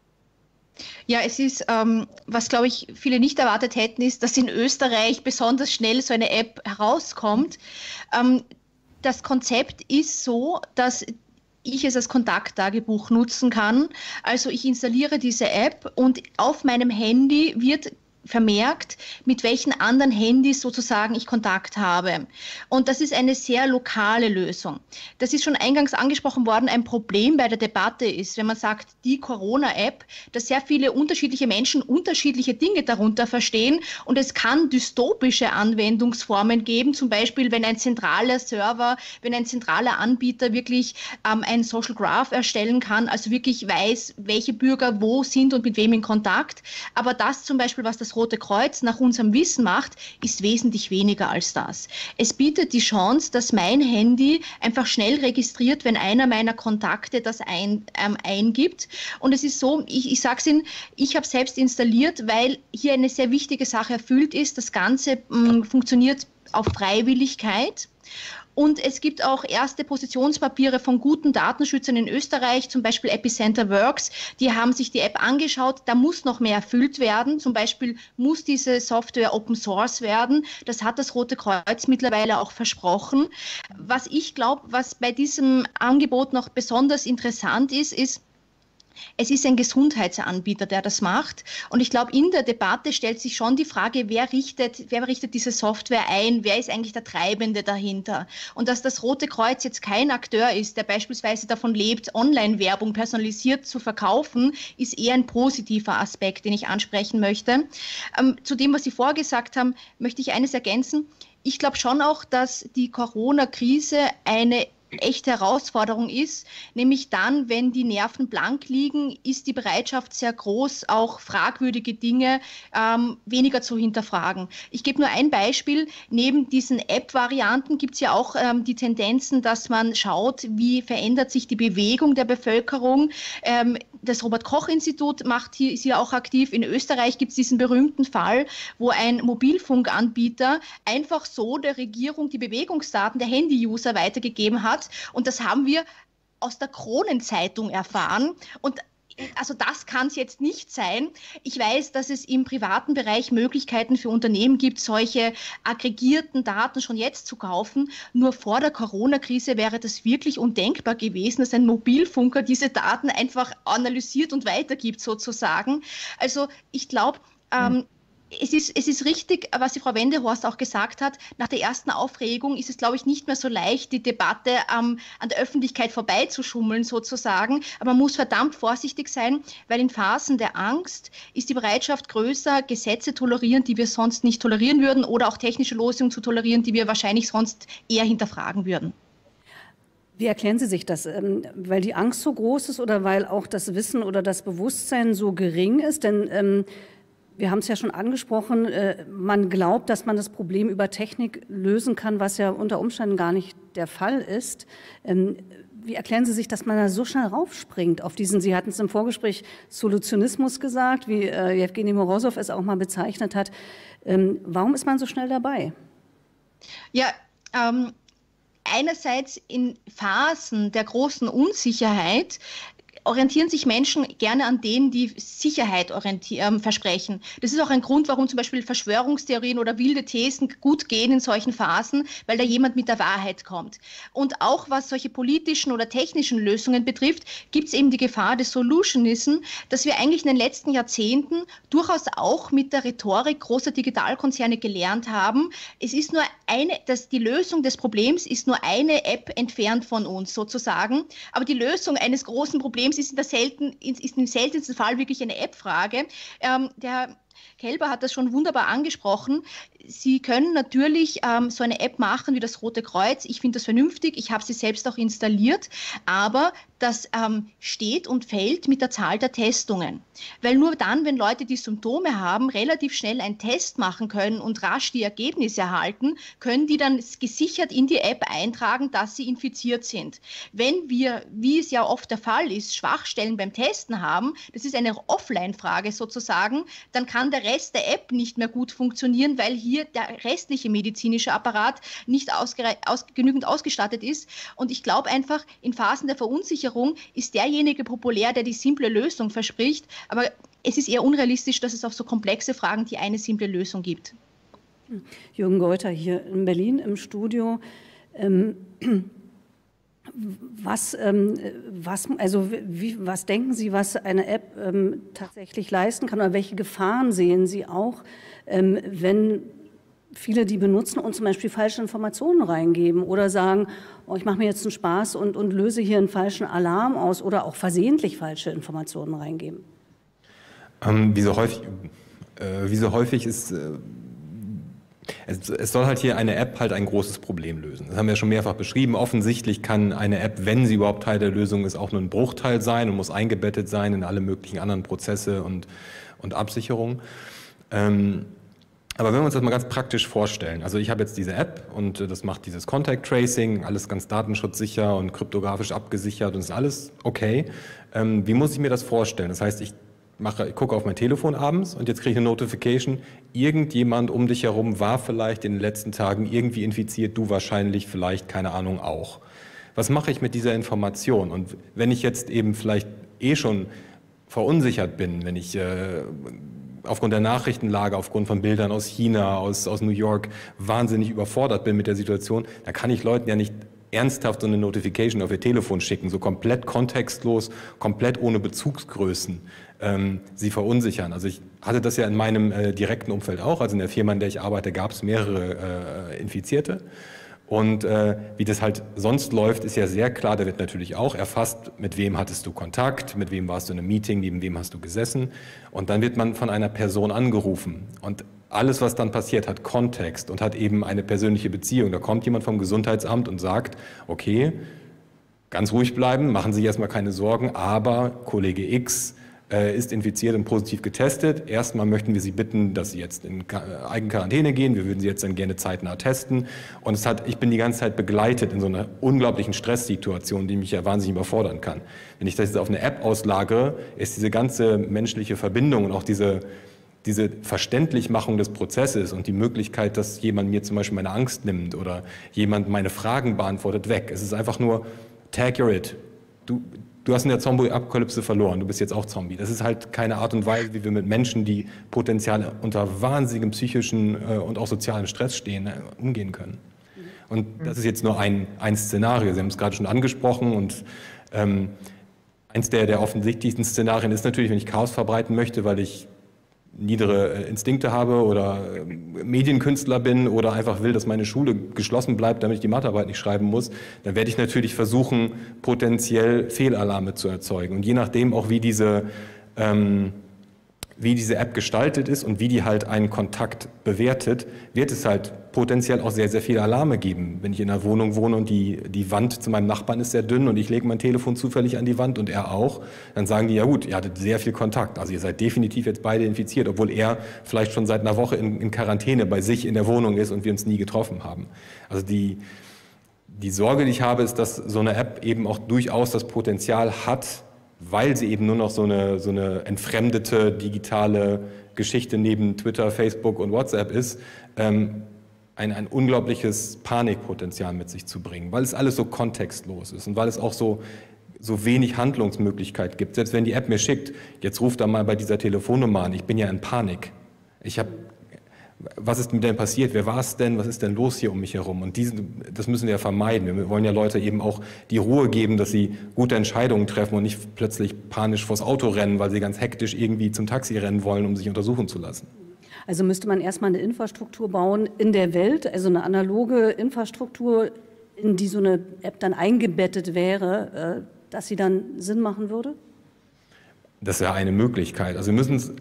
Ja, es ist, ähm, was glaube ich viele nicht erwartet hätten, ist, dass in Österreich besonders schnell so eine App herauskommt. Ähm, Das Konzept ist so, dass ich es als Kontakttagebuch nutzen kann. Also ich installiere diese App und auf meinem Handy wird vermerkt, mit welchen anderen Handys sozusagen ich Kontakt habe. Und das ist eine sehr lokale Lösung. Das ist schon eingangs angesprochen worden, ein Problem bei der Debatte ist, wenn man sagt, die Corona-App, dass sehr viele unterschiedliche Menschen unterschiedliche Dinge darunter verstehen und es kann dystopische Anwendungsformen geben, zum Beispiel wenn ein zentraler Server, wenn ein zentraler Anbieter wirklich ähm, ein Social Graph erstellen kann, also wirklich weiß, welche Bürger wo sind und mit wem in Kontakt. Aber das zum Beispiel, was das Rote Kreuz nach unserem Wissen macht, ist wesentlich weniger als das. Es bietet die Chance, dass mein Handy einfach schnell registriert, wenn einer meiner Kontakte das ein, ähm, eingibt. Und es ist so, ich, ich sage es Ihnen, ich habe selbst installiert, weil hier eine sehr wichtige Sache erfüllt ist. Das Ganze mh, funktioniert auf Freiwilligkeit. Und es gibt auch erste Positionspapiere von guten Datenschützern in Österreich, zum Beispiel Epicenter Works, die haben sich die App angeschaut, da muss noch mehr erfüllt werden, zum Beispiel muss diese Software Open Source werden, das hat das Rote Kreuz mittlerweile auch versprochen. Was ich glaube, was bei diesem Angebot noch besonders interessant ist, ist, es ist ein Gesundheitsanbieter, der das macht. Und ich glaube, in der Debatte stellt sich schon die Frage, wer richtet, wer richtet diese Software ein? Wer ist eigentlich der Treibende dahinter? Und dass das Rote Kreuz jetzt kein Akteur ist, der beispielsweise davon lebt, Online-Werbung personalisiert zu verkaufen, ist eher ein positiver Aspekt, den ich ansprechen möchte. Ähm, zu dem, was Sie vorgesagt haben, möchte ich eines ergänzen. Ich glaube schon auch, dass die Corona-Krise eine echte Herausforderung ist, nämlich dann, wenn die Nerven blank liegen, ist die Bereitschaft sehr groß, auch fragwürdige Dinge ähm, weniger zu hinterfragen. Ich gebe nur ein Beispiel. Neben diesen App-Varianten gibt es ja auch ähm, die Tendenzen, dass man schaut, wie verändert sich die Bewegung der Bevölkerung. Ähm, das Robert-Koch-Institut macht hier, ist hier auch aktiv. In Österreich gibt es diesen berühmten Fall, wo ein Mobilfunkanbieter einfach so der Regierung die Bewegungsdaten der Handy-User weitergegeben hat. Und das haben wir aus der Kronenzeitung erfahren. Und also das kann es jetzt nicht sein. Ich weiß, dass es im privaten Bereich Möglichkeiten für Unternehmen gibt, solche aggregierten Daten schon jetzt zu kaufen. Nur vor der Corona-Krise wäre das wirklich undenkbar gewesen, dass ein Mobilfunker diese Daten einfach analysiert und weitergibt sozusagen. Also ich glaube, ähm, Es ist, es ist richtig, was die Frau Wendehorst auch gesagt hat. Nach der ersten Aufregung ist es, glaube ich, nicht mehr so leicht, die Debatte ähm, an der Öffentlichkeit vorbeizuschummeln sozusagen. Aber man muss verdammt vorsichtig sein, weil in Phasen der Angst ist die Bereitschaft größer, Gesetze tolerieren, die wir sonst nicht tolerieren würden, oder auch technische Lösungen zu tolerieren, die wir wahrscheinlich sonst eher hinterfragen würden. Wie erklären Sie sich das? Weil die Angst so groß ist oder weil auch das Wissen oder das Bewusstsein so gering ist? Denn ähm wir haben es ja schon angesprochen, man glaubt, dass man das Problem über Technik lösen kann, was ja unter Umständen gar nicht der Fall ist. Wie erklären Sie sich, dass man da so schnell raufspringt auf diesen, Sie hatten es im Vorgespräch, Solutionismus gesagt, wie Jewgeni Morosow es auch mal bezeichnet hat. Warum ist man so schnell dabei? Ja, ähm, einerseits in Phasen der großen Unsicherheit orientieren sich Menschen gerne an denen, die Sicherheit äh, versprechen. Das ist auch ein Grund, warum zum Beispiel Verschwörungstheorien oder wilde Thesen gut gehen in solchen Phasen, weil da jemand mit der Wahrheit kommt. Und auch was solche politischen oder technischen Lösungen betrifft, gibt es eben die Gefahr des Solutionism, dass wir eigentlich in den letzten Jahrzehnten durchaus auch mit der Rhetorik großer Digitalkonzerne gelernt haben. Es ist nur eine, dass die Lösung des Problems ist nur eine App entfernt von uns sozusagen, aber die Lösung eines großen Problems ist, in der selten, ist im seltensten Fall wirklich eine App-Frage. Ähm, der Kelber hat das schon wunderbar angesprochen. Sie können natürlich ähm, so eine App machen wie das Rote Kreuz. Ich finde das vernünftig. Ich habe sie selbst auch installiert. Aber das ähm, steht und fällt mit der Zahl der Testungen. Weil nur dann, wenn Leute die Symptome haben, relativ schnell einen Test machen können und rasch die Ergebnisse erhalten, können die dann gesichert in die App eintragen, dass sie infiziert sind. Wenn wir, wie es ja oft der Fall ist, Schwachstellen beim Testen haben, das ist eine Offline-Frage sozusagen, dann kann der Rest der App nicht mehr gut funktionieren, weil hier der restliche medizinische Apparat nicht aus, genügend ausgestattet ist. Und ich glaube einfach, in Phasen der Verunsicherung ist derjenige populär, der die simple Lösung verspricht. Aber es ist eher unrealistisch, dass es auf so komplexe Fragen die eine simple Lösung gibt. Jürgen Geuter hier in Berlin im Studio. Ähm, was, ähm, was, also wie, was denken Sie, was eine App ähm, tatsächlich leisten kann? Oder welche Gefahren sehen Sie auch, ähm, wenn viele die benutzen und zum Beispiel falsche Informationen reingeben oder sagen, oh, ich mache mir jetzt einen Spaß und, und löse hier einen falschen Alarm aus oder auch versehentlich falsche Informationen reingeben? Ähm, wie so häufig, äh, wie so häufig ist, äh, es, es soll halt hier eine App halt ein großes Problem lösen. Das haben wir schon mehrfach beschrieben. Offensichtlich kann eine App, wenn sie überhaupt Teil der Lösung ist, auch nur ein Bruchteil sein und muss eingebettet sein in alle möglichen anderen Prozesse und, und Absicherungen. Ähm, Aber wenn wir uns das mal ganz praktisch vorstellen, also ich habe jetzt diese App und das macht dieses Contact Tracing, alles ganz datenschutzsicher und kryptografisch abgesichert und ist alles okay. Ähm, wie muss ich mir das vorstellen? Das heißt, ich mache, ich gucke auf mein Telefon abends und jetzt kriege ich eine Notification, irgendjemand um dich herum war vielleicht in den letzten Tagen irgendwie infiziert, du wahrscheinlich, vielleicht, keine Ahnung, auch. Was mache ich mit dieser Information? Und wenn ich jetzt eben vielleicht eh schon verunsichert bin, wenn ich äh, aufgrund der Nachrichtenlage, aufgrund von Bildern aus China, aus, aus New York wahnsinnig überfordert bin mit der Situation, dann kann ich Leuten ja nicht ernsthaft so eine Notification auf ihr Telefon schicken, so komplett kontextlos, komplett ohne Bezugsgrößen, ähm, sie verunsichern. Also ich hatte das ja in meinem äh, direkten Umfeld auch, also in der Firma, in der ich arbeite, gab es mehrere äh, Infizierte. Und äh, wie das halt sonst läuft, ist ja sehr klar, da wird natürlich auch erfasst, mit wem hattest du Kontakt, mit wem warst du in einem Meeting, neben wem hast du gesessen. Und dann wird man von einer Person angerufen. Und alles, was dann passiert, hat Kontext und hat eben eine persönliche Beziehung. Da kommt jemand vom Gesundheitsamt und sagt, okay, ganz ruhig bleiben, machen Sie sich erstmal keine Sorgen, aber Kollege X äh, ist infiziert und positiv getestet. Erstmal möchten wir Sie bitten, dass Sie jetzt in Eigenquarantäne gehen. Wir würden Sie jetzt dann gerne zeitnah testen. Und es hat, ich bin die ganze Zeit begleitet in so einer unglaublichen Stresssituation, die mich ja wahnsinnig überfordern kann. Wenn ich das jetzt auf eine App auslagere, ist diese ganze menschliche Verbindung und auch diese diese Verständlichmachung des Prozesses und die Möglichkeit, dass jemand mir zum Beispiel meine Angst nimmt oder jemand meine Fragen beantwortet, weg. Es ist einfach nur tag you're it. Du, du hast in der Zombie-Apokalypse verloren, du bist jetzt auch Zombie. Das ist halt keine Art und Weise, wie wir mit Menschen, die potenziell unter wahnsinnigem psychischen äh, und auch sozialen Stress stehen, äh, umgehen können. Und das ist jetzt nur ein, ein Szenario. Sie haben es gerade schon angesprochen und ähm, eins der, der offensichtlichsten Szenarien ist natürlich, wenn ich Chaos verbreiten möchte, weil ich niedere Instinkte habe oder Medienkünstler bin oder einfach will, dass meine Schule geschlossen bleibt, damit ich die Mathearbeit nicht schreiben muss, dann werde ich natürlich versuchen, potenziell Fehlalarme zu erzeugen. Und je nachdem auch, wie diese, ähm, wie diese App gestaltet ist und wie die halt einen Kontakt bewertet, wird es halt potenziell auch sehr, sehr viele Alarme geben. Wenn ich in einer Wohnung wohne und die, die Wand zu meinem Nachbarn ist sehr dünn und ich lege mein Telefon zufällig an die Wand und er auch, dann sagen die, ja gut, ihr hattet sehr viel Kontakt. Also ihr seid definitiv jetzt beide infiziert, obwohl er vielleicht schon seit einer Woche in, in Quarantäne bei sich in der Wohnung ist und wir uns nie getroffen haben. Also die, die Sorge, die ich habe, ist, dass so eine App eben auch durchaus das Potenzial hat, weil sie eben nur noch so eine, so eine entfremdete digitale Geschichte neben Twitter, Facebook und WhatsApp ist, ähm, ein, ein unglaubliches Panikpotenzial mit sich zu bringen, weil es alles so kontextlos ist und weil es auch so, so wenig Handlungsmöglichkeit gibt. Selbst wenn die App mir schickt, jetzt ruft da mal bei dieser Telefonnummer an, ich bin ja in Panik. Ich habe, was ist mir denn passiert? Wer war es denn? Was ist denn los hier um mich herum? Und diesen, das müssen wir ja vermeiden. Wir wollen ja Leute eben auch die Ruhe geben, dass sie gute Entscheidungen treffen und nicht plötzlich panisch vors Auto rennen, weil sie ganz hektisch irgendwie zum Taxi rennen wollen, um sich untersuchen zu lassen. Also müsste man erstmal eine Infrastruktur bauen in der Welt, also eine analoge Infrastruktur, in die so eine App dann eingebettet wäre, dass sie dann Sinn machen würde? Das wäre eine Möglichkeit. Also wir müssen es,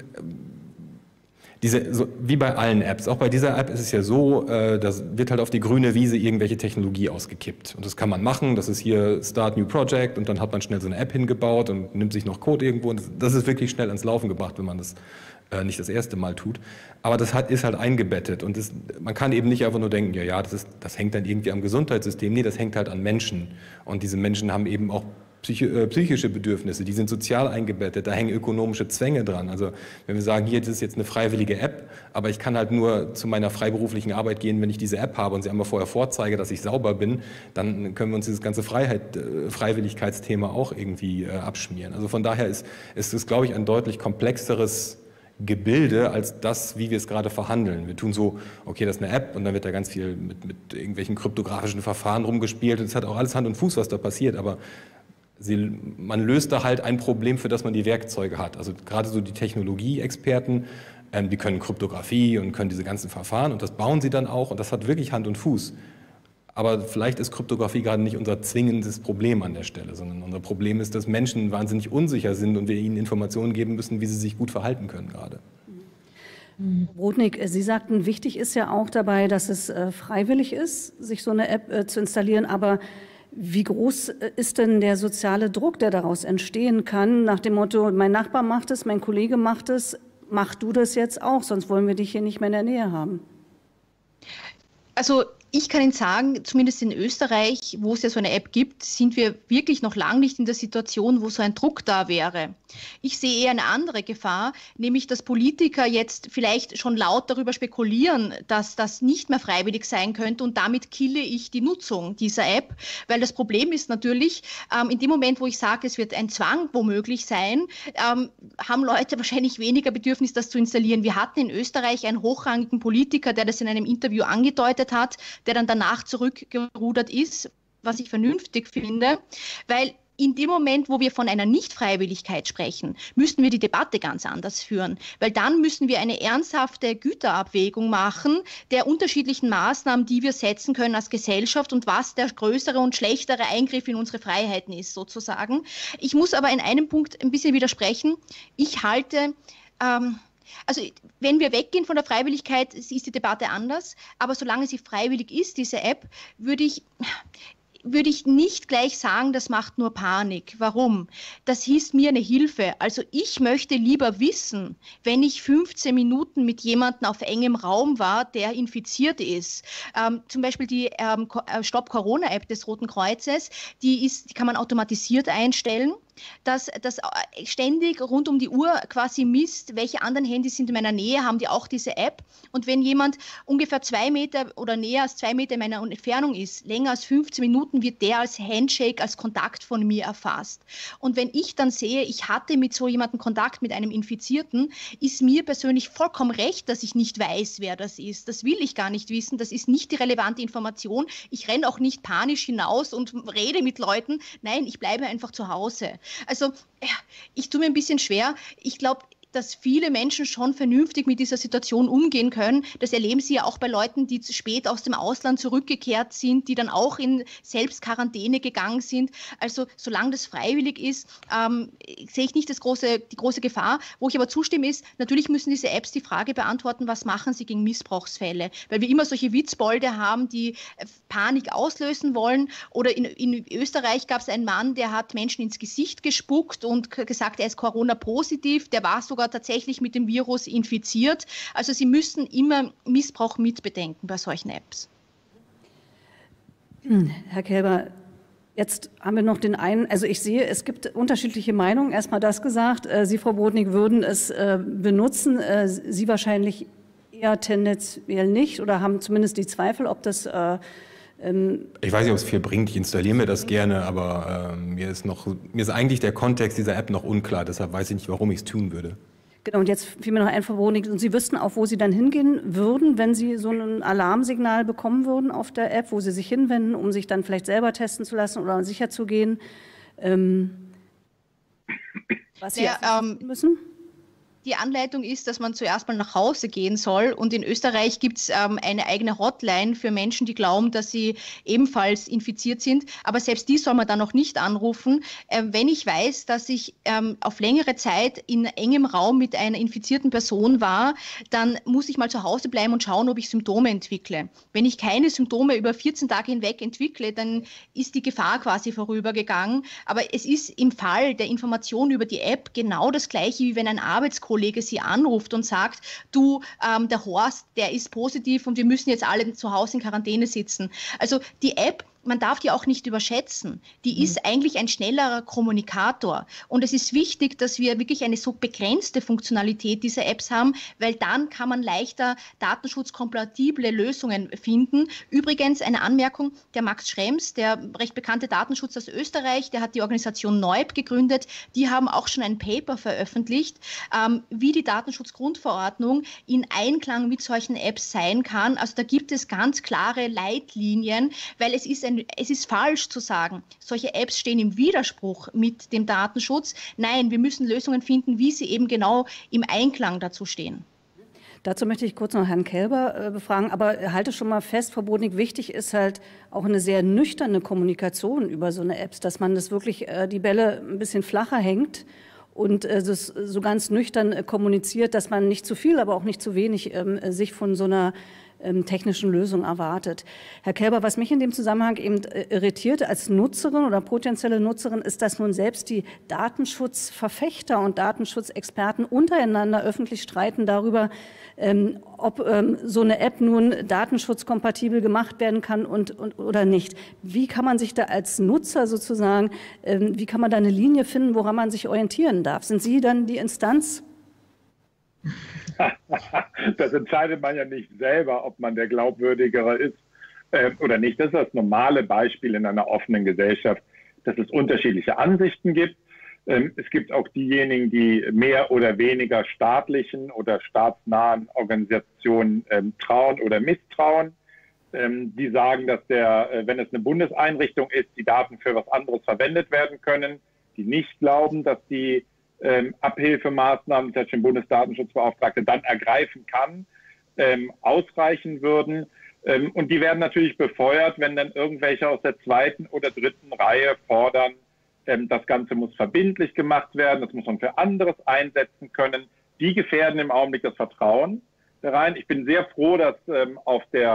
diese, so, wie bei allen Apps, auch bei dieser App ist es ja so, äh, das wird halt auf die grüne Wiese irgendwelche Technologie ausgekippt. Und das kann man machen, das ist hier Start New Project und dann hat man schnell so eine App hingebaut und nimmt sich noch Code irgendwo. Und das, das ist wirklich schnell ans Laufen gebracht, wenn man das äh, nicht das erste Mal tut. Aber das hat, ist halt eingebettet und das, man kann eben nicht einfach nur denken, ja, ja, das, ist, das hängt dann irgendwie am Gesundheitssystem. Nee, das hängt halt an Menschen. Und diese Menschen haben eben auch psychische Bedürfnisse, die sind sozial eingebettet, da hängen ökonomische Zwänge dran. Also wenn wir sagen, hier, das ist jetzt eine freiwillige App, aber ich kann halt nur zu meiner freiberuflichen Arbeit gehen, wenn ich diese App habe und sie einmal vorher vorzeige, dass ich sauber bin, dann können wir uns dieses ganze Freiheit, Freiwilligkeitsthema auch irgendwie äh, abschmieren. Also von daher ist, ist es, glaube ich, ein deutlich komplexeres Gebilde als das, wie wir es gerade verhandeln. Wir tun so, okay, das ist eine App und dann wird da ganz viel mit, mit irgendwelchen kryptografischen Verfahren rumgespielt und es hat auch alles Hand und Fuß, was da passiert, aber Sie, man löst da halt ein Problem, für das man die Werkzeuge hat. Also gerade so die Technologie-Experten, ähm, die können Kryptographie und können diese ganzen Verfahren und das bauen sie dann auch und das hat wirklich Hand und Fuß. Aber vielleicht ist Kryptographie gerade nicht unser zwingendes Problem an der Stelle, sondern unser Problem ist, dass Menschen wahnsinnig unsicher sind und wir ihnen Informationen geben müssen, wie sie sich gut verhalten können gerade. Brodnik, Sie sagten, wichtig ist ja auch dabei, dass es äh, freiwillig ist, sich so eine App äh, zu installieren, aber wie groß ist denn der soziale Druck, der daraus entstehen kann, nach dem Motto, mein Nachbar macht es, mein Kollege macht es, mach du das jetzt auch, sonst wollen wir dich hier nicht mehr in der Nähe haben? Also ich kann Ihnen sagen, zumindest in Österreich, wo es ja so eine App gibt, sind wir wirklich noch lange nicht in der Situation, wo so ein Druck da wäre. Ich sehe eher eine andere Gefahr, nämlich dass Politiker jetzt vielleicht schon laut darüber spekulieren, dass das nicht mehr freiwillig sein könnte und damit kille ich die Nutzung dieser App, weil das Problem ist natürlich, ähm, in dem Moment, wo ich sage, es wird ein Zwang womöglich sein, ähm, haben Leute wahrscheinlich weniger Bedürfnis, das zu installieren. Wir hatten in Österreich einen hochrangigen Politiker, der das in einem Interview angedeutet hat, der dann danach zurückgerudert ist, was ich vernünftig finde, weil in dem Moment, wo wir von einer Nichtfreiwilligkeit sprechen, müssen wir die Debatte ganz anders führen, weil dann müssen wir eine ernsthafte Güterabwägung machen der unterschiedlichen Maßnahmen, die wir setzen können als Gesellschaft und was der größere und schlechtere Eingriff in unsere Freiheiten ist sozusagen. Ich muss aber in einem Punkt ein bisschen widersprechen. Ich halte... Ähm, Also wenn wir weggehen von der Freiwilligkeit, ist die Debatte anders, aber solange sie freiwillig ist, diese App, würde ich, würde ich nicht gleich sagen, das macht nur Panik. Warum? Das hieß mir eine Hilfe. Also ich möchte lieber wissen, wenn ich fünfzehn Minuten mit jemandem auf engem Raum war, der infiziert ist. Ähm, zum Beispiel die ähm, Stop-Corona-App des Roten Kreuzes, die, ist, die kann man automatisiert einstellen, dass das ständig rund um die Uhr quasi misst, welche anderen Handys sind in meiner Nähe, haben die auch diese App. Und wenn jemand ungefähr zwei Meter oder näher als zwei Meter in meiner Entfernung ist, länger als fünfzehn Minuten, wird der als Handshake, als Kontakt von mir erfasst. Und wenn ich dann sehe, ich hatte mit so jemandem Kontakt, mit einem Infizierten, ist mir persönlich vollkommen recht, dass ich nicht weiß, wer das ist. Das will ich gar nicht wissen. Das ist nicht die relevante Information. Ich renne auch nicht panisch hinaus und rede mit Leuten. Nein, ich bleibe einfach zu Hause. Also ja, ich tue mir ein bisschen schwer. Ich glaube, dass viele Menschen schon vernünftig mit dieser Situation umgehen können. Das erleben Sie ja auch bei Leuten, die zu spät aus dem Ausland zurückgekehrt sind, die dann auch in Selbstquarantäne gegangen sind. Also solange das freiwillig ist, ähm, sehe ich nicht das große, die große Gefahr. Wo ich aber zustimme ist, natürlich müssen diese Apps die Frage beantworten, was machen sie gegen Missbrauchsfälle? Weil wir immer solche Witzbolde haben, die Panik auslösen wollen. Oder in, in Österreich gab es einen Mann, der hat Menschen ins Gesicht gespuckt und gesagt, er ist Corona-positiv. Der war sogar tatsächlich mit dem Virus infiziert. Also Sie müssen immer Missbrauch mitbedenken bei solchen Apps. Herr Kelber, jetzt haben wir noch den einen, also ich sehe, es gibt unterschiedliche Meinungen. Erstmal das gesagt, Sie, Frau Brodnik, würden es benutzen, Sie wahrscheinlich eher tendenziell nicht oder haben zumindest die Zweifel, ob das ich weiß nicht, ob es viel bringt. Ich installiere mir das gerne, aber äh, mir ist noch, mir ist eigentlich der Kontext dieser App noch unklar. Deshalb weiß ich nicht, warum ich es tun würde. Genau, und jetzt fiel mir noch ein, Frau Brodnik, und Sie wüssten auch, wo Sie dann hingehen würden, wenn Sie so ein Alarmsignal bekommen würden auf der App, wo Sie sich hinwenden, um sich dann vielleicht selber testen zu lassen oder sicher zu gehen, ähm, was Sie ja, ähm, müssen? Die Anleitung ist, dass man zuerst mal nach Hause gehen soll. Und in Österreich gibt es ähm, eine eigene Hotline für Menschen, die glauben, dass sie ebenfalls infiziert sind. Aber selbst die soll man dann noch nicht anrufen. Äh, wenn ich weiß, dass ich ähm, auf längere Zeit in engem Raum mit einer infizierten Person war, dann muss ich mal zu Hause bleiben und schauen, ob ich Symptome entwickle. Wenn ich keine Symptome über vierzehn Tage hinweg entwickle, dann ist die Gefahr quasi vorübergegangen. Aber es ist im Fall der Information über die App genau das Gleiche, wie wenn ein Arbeitskollege Kollege Sie anruft und sagt, du, ähm, der Horst, der ist positiv und wir müssen jetzt alle zu Hause in Quarantäne sitzen. Also die App, man darf die auch nicht überschätzen. Die mhm. ist eigentlich ein schnellerer Kommunikator. Und es ist wichtig, dass wir wirklich eine so begrenzte Funktionalität dieser Apps haben, weil dann kann man leichter datenschutzkompatible Lösungen finden. Übrigens eine Anmerkung, der Max Schrems, der recht bekannte Datenschutz aus Österreich, der hat die Organisation Neub gegründet. Die haben auch schon ein Paper veröffentlicht, ähm, wie die Datenschutzgrundverordnung in Einklang mit solchen Apps sein kann. Also da gibt es ganz klare Leitlinien, weil es ist ein Es ist falsch zu sagen, solche Apps stehen im Widerspruch mit dem Datenschutz. Nein, wir müssen Lösungen finden, wie sie eben genau im Einklang dazu stehen. Dazu möchte ich kurz noch Herrn Kelber äh, befragen, aber halte schon mal fest, Frau Brodnik, wichtig ist halt auch eine sehr nüchterne Kommunikation über so eine Apps, dass man das wirklich äh, die Bälle ein bisschen flacher hängt und äh, das so ganz nüchtern äh, kommuniziert, dass man nicht zu viel, aber auch nicht zu wenig äh, sich von so einer technischen Lösung erwartet. Herr Kelber, was mich in dem Zusammenhang eben irritiert als Nutzerin oder potenzielle Nutzerin, ist, dass nun selbst die Datenschutzverfechter und Datenschutzexperten untereinander öffentlich streiten darüber, ähm, ob ähm, so eine App nun datenschutzkompatibel gemacht werden kann und, und, oder nicht. Wie kann man sich da als Nutzer sozusagen, ähm, wie kann man da eine Linie finden, woran man sich orientieren darf? Sind Sie dann die Instanz? Das entscheidet man ja nicht selber, ob man der Glaubwürdigere ist äh, oder nicht. Das ist das normale Beispiel in einer offenen Gesellschaft, dass es unterschiedliche Ansichten gibt. Ähm, es gibt auch diejenigen, die mehr oder weniger staatlichen oder staatsnahen Organisationen ähm, trauen oder misstrauen. Ähm, die sagen, dass der, äh, wenn es eine Bundeseinrichtung ist, die Daten für was anderes verwendet werden können. Die nicht glauben, dass die Ähm, Abhilfemaßnahmen, die zum Beispiel der Bundesdatenschutzbeauftragte dann ergreifen kann, ähm, ausreichen würden. Ähm, und die werden natürlich befeuert, wenn dann irgendwelche aus der zweiten oder dritten Reihe fordern, ähm, das Ganze muss verbindlich gemacht werden, das muss man für anderes einsetzen können. Die gefährden im Augenblick das Vertrauen rein. Ich bin sehr froh, dass ähm, auf der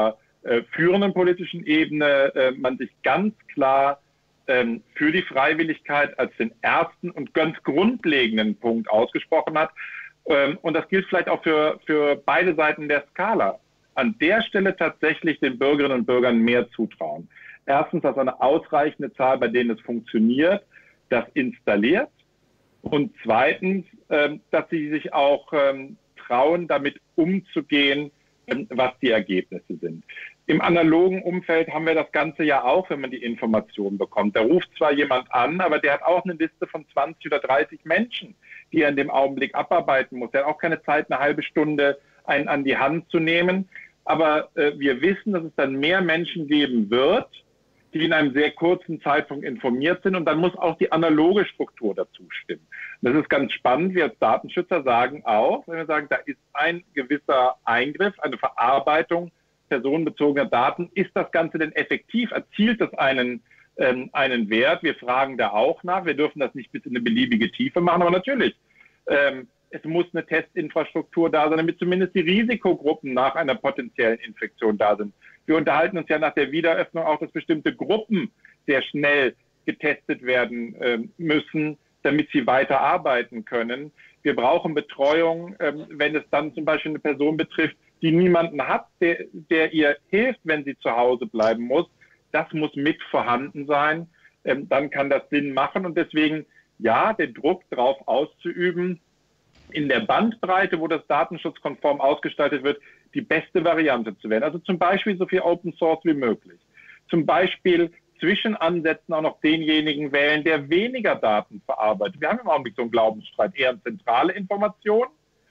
äh, führenden politischen Ebene äh, man sich ganz klar ähm, für die Freiwilligkeit als den ersten und ganz grundlegenden Punkt ausgesprochen hat. Ähm, und das gilt vielleicht auch für, für beide Seiten der Skala. An der Stelle tatsächlich den Bürgerinnen und Bürgern mehr zutrauen. Erstens, dass eine ausreichende Zahl, bei denen es funktioniert, das installiert. Und zweitens, ähm, dass sie sich auch ähm, trauen, damit umzugehen, ähm, was die Ergebnisse sind. Im analogen Umfeld haben wir das Ganze ja auch, wenn man die Informationen bekommt. Da ruft zwar jemand an, aber der hat auch eine Liste von zwanzig oder dreißig Menschen, die er in dem Augenblick abarbeiten muss. Der hat auch keine Zeit, eine halbe Stunde einen an die Hand zu nehmen. Aber äh, wir wissen, dass es dann mehr Menschen geben wird, die in einem sehr kurzen Zeitpunkt informiert sind. Und dann muss auch die analoge Struktur dazu stimmen. Und das ist ganz spannend. Wir als Datenschützer sagen auch, wenn wir sagen, da ist ein gewisser Eingriff, eine Verarbeitung personenbezogener Daten. Ist das Ganze denn effektiv? Erzielt das einen, ähm, einen Wert? Wir fragen da auch nach. Wir dürfen das nicht bis in eine beliebige Tiefe machen. Aber natürlich, ähm, es muss eine Testinfrastruktur da sein, damit zumindest die Risikogruppen nach einer potenziellen Infektion da sind. Wir unterhalten uns ja nach der Wiederöffnung auch, dass bestimmte Gruppen sehr schnell getestet werden äh, müssen, damit sie weiter arbeiten können. Wir brauchen Betreuung, äh, wenn es dann zum Beispiel eine Person betrifft, die niemanden hat, der, der ihr hilft, wenn sie zu Hause bleiben muss. Das muss mit vorhanden sein. Ähm, dann kann das Sinn machen. Und deswegen, ja, den Druck darauf auszuüben, in der Bandbreite, wo das datenschutzkonform ausgestaltet wird, die beste Variante zu werden. Also zum Beispiel so viel Open Source wie möglich. Zum Beispiel zwischen Ansätzen auch noch denjenigen wählen, der weniger Daten verarbeitet. Wir haben im Augenblick so einen Glaubensstreit, eher eine zentrale Information,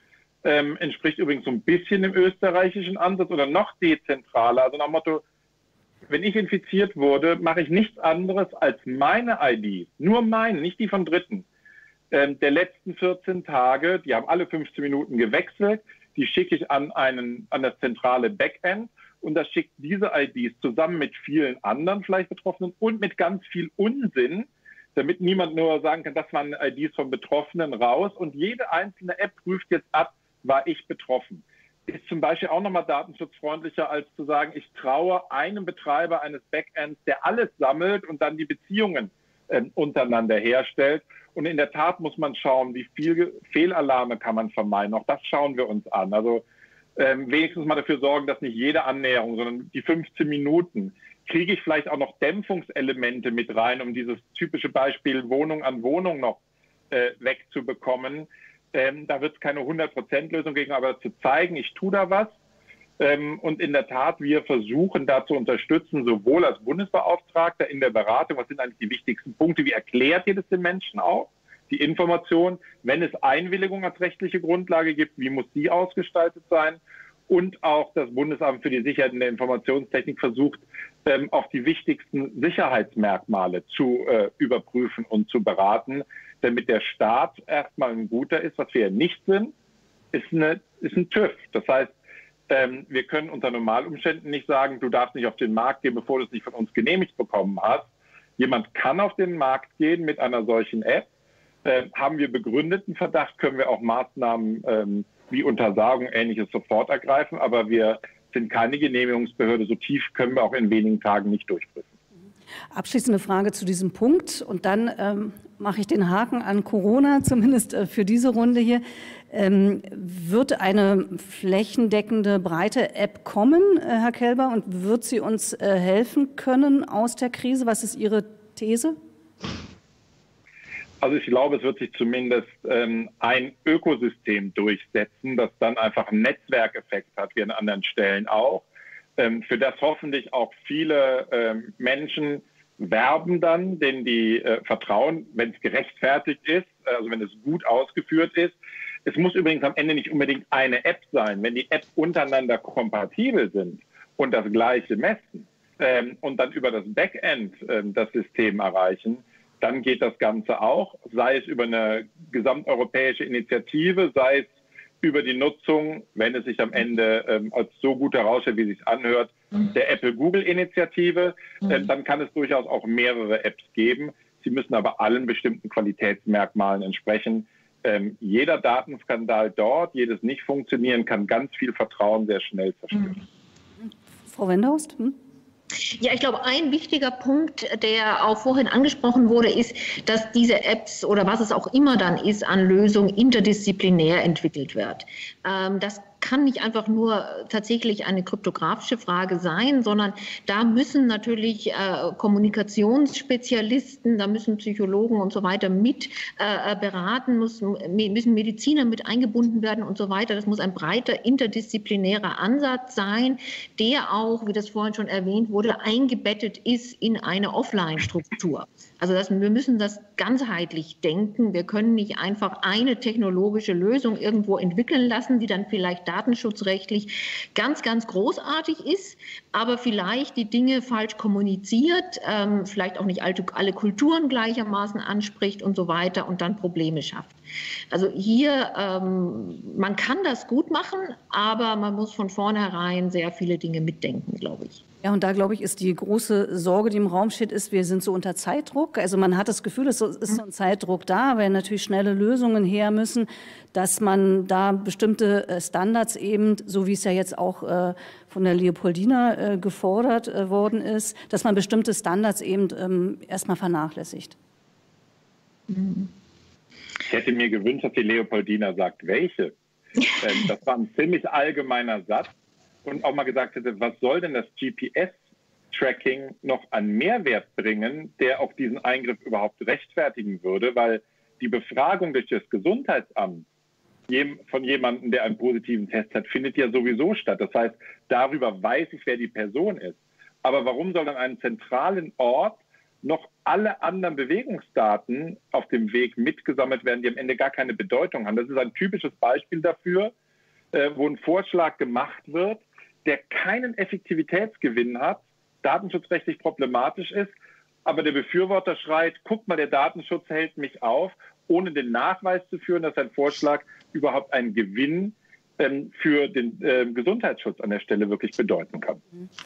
ähm, entspricht übrigens so ein bisschen dem österreichischen Ansatz oder noch dezentraler. Also nach dem Motto, wenn ich infiziert wurde, mache ich nichts anderes als meine I D, nur meine, nicht die von Dritten, ähm, der letzten vierzehn Tage, die haben alle fünfzehn Minuten gewechselt, die schicke ich an, einen, an das zentrale Backend und das schickt diese I Ds zusammen mit vielen anderen vielleicht Betroffenen und mit ganz viel Unsinn, damit niemand nur sagen kann, das waren I Ds von Betroffenen raus und jede einzelne App prüft jetzt ab, war ich betroffen. Ist zum Beispiel auch nochmal datenschutzfreundlicher, als zu sagen, ich traue einem Betreiber eines Backends, der alles sammelt und dann die Beziehungen äh, untereinander herstellt. Und in der Tat muss man schauen, wie viele Fehlalarme kann man vermeiden. Auch das schauen wir uns an. Also ähm, wenigstens mal dafür sorgen, dass nicht jede Annäherung, sondern die fünfzehn Minuten, kriege ich vielleicht auch noch Dämpfungselemente mit rein, um dieses typische Beispiel Wohnung an Wohnung noch äh, wegzubekommen. Ähm, da wird es keine hundert Prozent Lösung geben, aber zu zeigen, ich tue da was. Ähm, und in der Tat, wir versuchen da zu unterstützen, sowohl als Bundesbeauftragter in der Beratung, was sind eigentlich die wichtigsten Punkte, wie erklärt ihr das den Menschen auch, die Information, wenn es Einwilligung als rechtliche Grundlage gibt, wie muss die ausgestaltet sein? Und auch das Bundesamt für die Sicherheit in der Informationstechnik versucht, ähm, auch die wichtigsten Sicherheitsmerkmale zu äh, überprüfen und zu beraten, damit der Staat erstmal ein guter ist. Was wir ja nicht sind, ist, eine, ist ein TÜV. Das heißt, ähm, wir können unter Normalumständen nicht sagen, du darfst nicht auf den Markt gehen, bevor du es nicht von uns genehmigt bekommen hast. Jemand kann auf den Markt gehen mit einer solchen App. Ähm, haben wir begründeten Verdacht, können wir auch Maßnahmen ähm, wie Untersagung, Ähnliches sofort ergreifen. Aber wir sind keine Genehmigungsbehörde. So tief können wir auch in wenigen Tagen nicht durchprüfen. Abschließende Frage zu diesem Punkt und dann ähm, mache ich den Haken an Corona, zumindest äh, für diese Runde hier. Ähm, wird eine flächendeckende, breite App kommen, äh, Herr Kelber, und wird sie uns äh, helfen können aus der Krise? Was ist Ihre These? Also ich glaube, es wird sich zumindest ähm, ein Ökosystem durchsetzen, das dann einfach einen Netzwerkeffekt hat, wie an anderen Stellen auch. Ähm, für das hoffentlich auch viele ähm, Menschen werben dann, denen die äh, vertrauen, wenn es gerechtfertigt ist, also wenn es gut ausgeführt ist. Es muss übrigens am Ende nicht unbedingt eine App sein. Wenn die Apps untereinander kompatibel sind und das Gleiche messen ähm, und dann über das Backend ähm, das System erreichen, dann geht das Ganze auch, sei es über eine gesamteuropäische Initiative, sei es über die Nutzung, wenn es sich am Ende ähm, als so gut herausstellt, wie es sich anhört, der Apple-Google-Initiative, äh, dann kann es durchaus auch mehrere Apps geben. Sie müssen aber allen bestimmten Qualitätsmerkmalen entsprechen. Ähm, jeder Datenskandal dort, jedes Nicht-Funktionieren kann ganz viel Vertrauen sehr schnell zerstören. Frau Wendhorst? Hm? Ja, ich glaube, ein wichtiger Punkt, der auch vorhin angesprochen wurde, ist, dass diese Apps oder was es auch immer dann ist an Lösungen interdisziplinär entwickelt wird. Ähm, das kann nicht einfach nur tatsächlich eine kryptografische Frage sein, sondern da müssen natürlich äh, Kommunikationsspezialisten, da müssen Psychologen und so weiter mit äh, beraten, müssen, müssen Mediziner mit eingebunden werden und so weiter. Das muss ein breiter interdisziplinärer Ansatz sein, der auch, wie das vorhin schon erwähnt wurde, eingebettet ist in eine Offline-Struktur. Also das, wir müssen das ganzheitlich denken. Wir können nicht einfach eine technologische Lösung irgendwo entwickeln lassen, die dann vielleicht datenschutzrechtlich ganz, ganz großartig ist, aber vielleicht die Dinge falsch kommuniziert, ähm, vielleicht auch nicht alle, alle Kulturen gleichermaßen anspricht und so weiter und dann Probleme schafft. Also hier, ähm, man kann das gut machen, aber man muss von vornherein sehr viele Dinge mitdenken, glaube ich. Ja, und da, glaube ich, ist die große Sorge, die im Raum steht, ist, wir sind so unter Zeitdruck. Also man hat das Gefühl, es ist so ein Zeitdruck da, weil natürlich schnelle Lösungen her müssen, dass man da bestimmte Standards eben, so wie es ja jetzt auch äh, von der Leopoldina äh, gefordert äh, worden ist, dass man bestimmte Standards eben ähm, erstmal vernachlässigt. Ich hätte mir gewünscht, dass die Leopoldina sagt, welche. Das war ein ziemlich allgemeiner Satz. Und auch mal gesagt hätte, was soll denn das G P S-Tracking noch an Mehrwert bringen, der auch diesen Eingriff überhaupt rechtfertigen würde, weil die Befragung durch das Gesundheitsamt von jemandem, der einen positiven Test hat, findet ja sowieso statt. Das heißt, darüber weiß ich, wer die Person ist. Aber warum soll an einem zentralen Ort noch alle anderen Bewegungsdaten auf dem Weg mitgesammelt werden, die am Ende gar keine Bedeutung haben? Das ist ein typisches Beispiel dafür, wo ein Vorschlag gemacht wird, der keinen Effektivitätsgewinn hat, datenschutzrechtlich problematisch ist, aber der Befürworter schreit, guck mal, der Datenschutz hält mich auf, ohne den Nachweis zu führen, dass ein Vorschlag überhaupt einen Gewinn ähm, für den äh, Gesundheitsschutz an der Stelle wirklich bedeuten kann.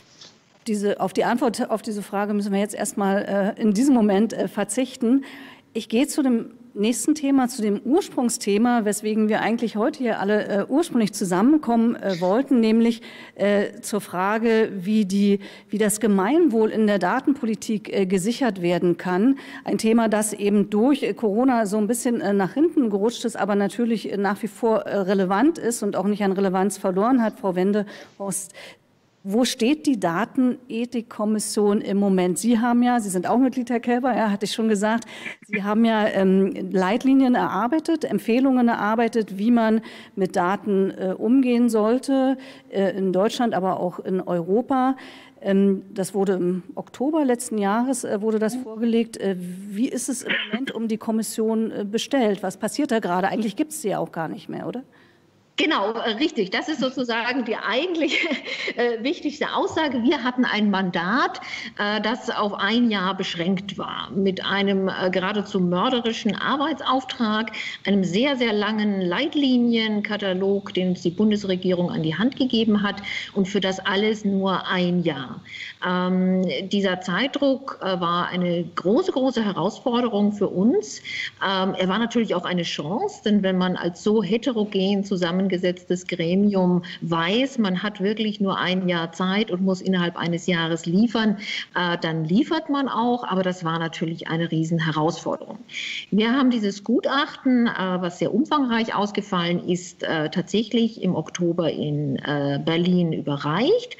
Diese, auf die Antwort auf diese Frage müssen wir jetzt erstmal äh, in diesem Moment äh, verzichten. Ich gehe zu dem nächsten Thema, zu dem Ursprungsthema, weswegen wir eigentlich heute hier alle äh, ursprünglich zusammenkommen äh, wollten, nämlich äh, zur Frage, wie, die, wie das Gemeinwohl in der Datenpolitik äh, gesichert werden kann. Ein Thema, das eben durch äh, Corona so ein bisschen äh, nach hinten gerutscht ist, aber natürlich äh, nach wie vor äh, relevant ist und auch nicht an Relevanz verloren hat. Frau Wendhorst, wo steht die Datenethikkommission im Moment? Sie haben ja, Sie sind auch Mitglied, Herr Kelber, ja, hatte ich schon gesagt, Sie haben ja ähm, Leitlinien erarbeitet, Empfehlungen erarbeitet, wie man mit Daten äh, umgehen sollte, äh, in Deutschland, aber auch in Europa. Ähm, das wurde im Oktober letzten Jahres, äh, wurde das vorgelegt. Äh, wie ist es im Moment um die Kommission äh, bestellt? Was passiert da gerade? Eigentlich gibt es sie ja auch gar nicht mehr, oder? Genau, richtig. Das ist sozusagen die eigentlich äh, wichtigste Aussage. Wir hatten ein Mandat, äh, das auf ein Jahr beschränkt war, mit einem äh, geradezu mörderischen Arbeitsauftrag, einem sehr, sehr langen Leitlinienkatalog, den uns die Bundesregierung an die Hand gegeben hat, und für das alles nur ein Jahr. Ähm, dieser Zeitdruck äh, war eine große, große Herausforderung für uns. Ähm, er war natürlich auch eine Chance, denn wenn man als so heterogen zusammengesetztes Gremium weiß, man hat wirklich nur ein Jahr Zeit und muss innerhalb eines Jahres liefern, äh, dann liefert man auch, aber das war natürlich eine Riesenherausforderung. Wir haben dieses Gutachten, äh, was sehr umfangreich ausgefallen ist, äh, tatsächlich im Oktober in äh, Berlin überreicht.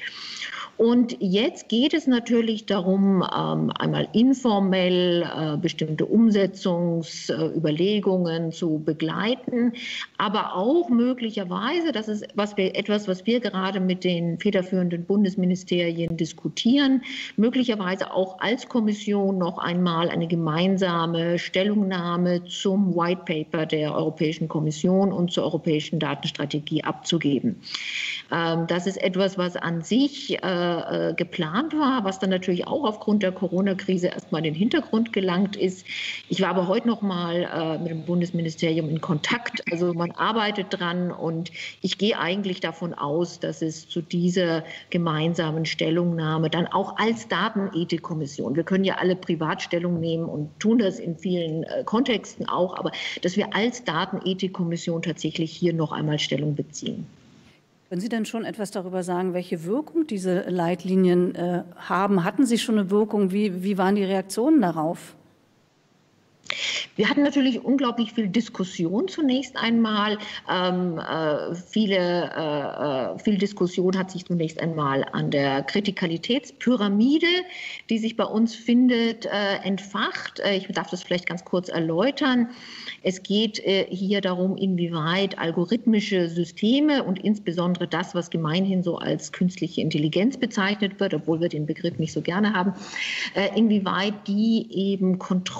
Und jetzt geht es natürlich darum, ähm, einmal informell äh, bestimmte Umsetzungsüberlegungen äh, zu begleiten, aber auch möglicherweise, das ist was wir, etwas, was wir gerade mit den federführenden Bundesministerien diskutieren, möglicherweise auch als Kommission noch einmal eine gemeinsame Stellungnahme zum White Paper der Europäischen Kommission und zur europäischen Datenstrategie abzugeben. Ähm, das ist etwas, was an sich äh, geplant war, was dann natürlich auch aufgrund der Corona-Krise erstmal in den Hintergrund gelangt ist. Ich war aber heute noch mal äh, mit dem Bundesministerium in Kontakt. Also man arbeitet dran und ich gehe eigentlich davon aus, dass es zu dieser gemeinsamen Stellungnahme dann auch als Datenethikkommission, wir können ja alle Privatstellung nehmen und tun das in vielen äh, Kontexten auch, aber dass wir als Datenethikkommission tatsächlich hier noch einmal Stellung beziehen. Können Sie denn schon etwas darüber sagen, welche Wirkung diese Leitlinien äh, haben? Hatten sie schon eine Wirkung? Wie, wie waren die Reaktionen darauf? Wir hatten natürlich unglaublich viel Diskussion zunächst einmal. Ähm, äh, viele, äh, viel Diskussion hat sich zunächst einmal an der Kritikalitätspyramide, die sich bei uns findet, äh, entfacht. Äh, ich darf das vielleicht ganz kurz erläutern. Es geht äh, hier darum, inwieweit algorithmische Systeme und insbesondere das, was gemeinhin so als künstliche Intelligenz bezeichnet wird, obwohl wir den Begriff nicht so gerne haben, äh, inwieweit die eben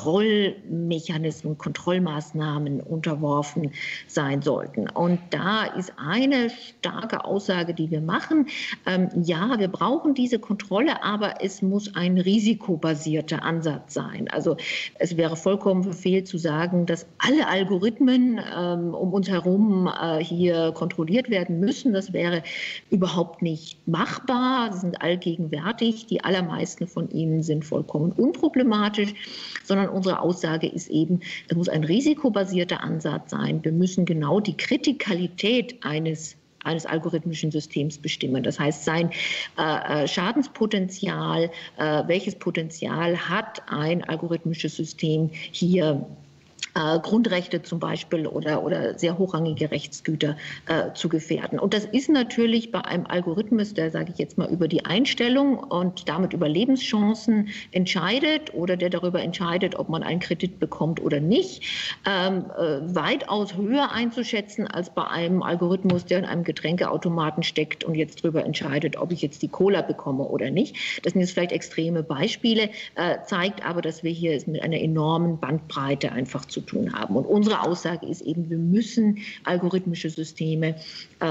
Kontrollmechanismen, Kontrollmaßnahmen unterworfen sein sollten. Und da ist eine starke Aussage, die wir machen. Ähm, ja, wir brauchen diese Kontrolle, aber es muss ein risikobasierter Ansatz sein. Also es wäre vollkommen verfehlt zu sagen, dass alle Algorithmen ähm, um uns herum äh, hier kontrolliert werden müssen. Das wäre überhaupt nicht machbar. Sie sind allgegenwärtig. Die allermeisten von ihnen sind vollkommen unproblematisch, sondern unsere Aussage ist eben, es muss ein risikobasierter Ansatz sein. Wir müssen genau die Kritikalität eines eines algorithmischen Systems bestimmen. Das heißt, sein äh, Schadenspotenzial, äh, welches Potenzial hat ein algorithmisches System hier Äh, Grundrechte zum Beispiel oder, oder sehr hochrangige Rechtsgüter äh, zu gefährden. Und das ist natürlich bei einem Algorithmus, der, sage ich jetzt mal, über die Einstellung und damit über Lebenschancen entscheidet oder der darüber entscheidet, ob man einen Kredit bekommt oder nicht, ähm, äh, weitaus höher einzuschätzen als bei einem Algorithmus, der in einem Getränkeautomaten steckt und jetzt darüber entscheidet, ob ich jetzt die Cola bekomme oder nicht. Das sind jetzt vielleicht extreme Beispiele, äh, zeigt aber, dass wir hier es mit einer enormen Bandbreite einfach zu tun haben. Und unsere Aussage ist eben, wir müssen algorithmische Systeme äh,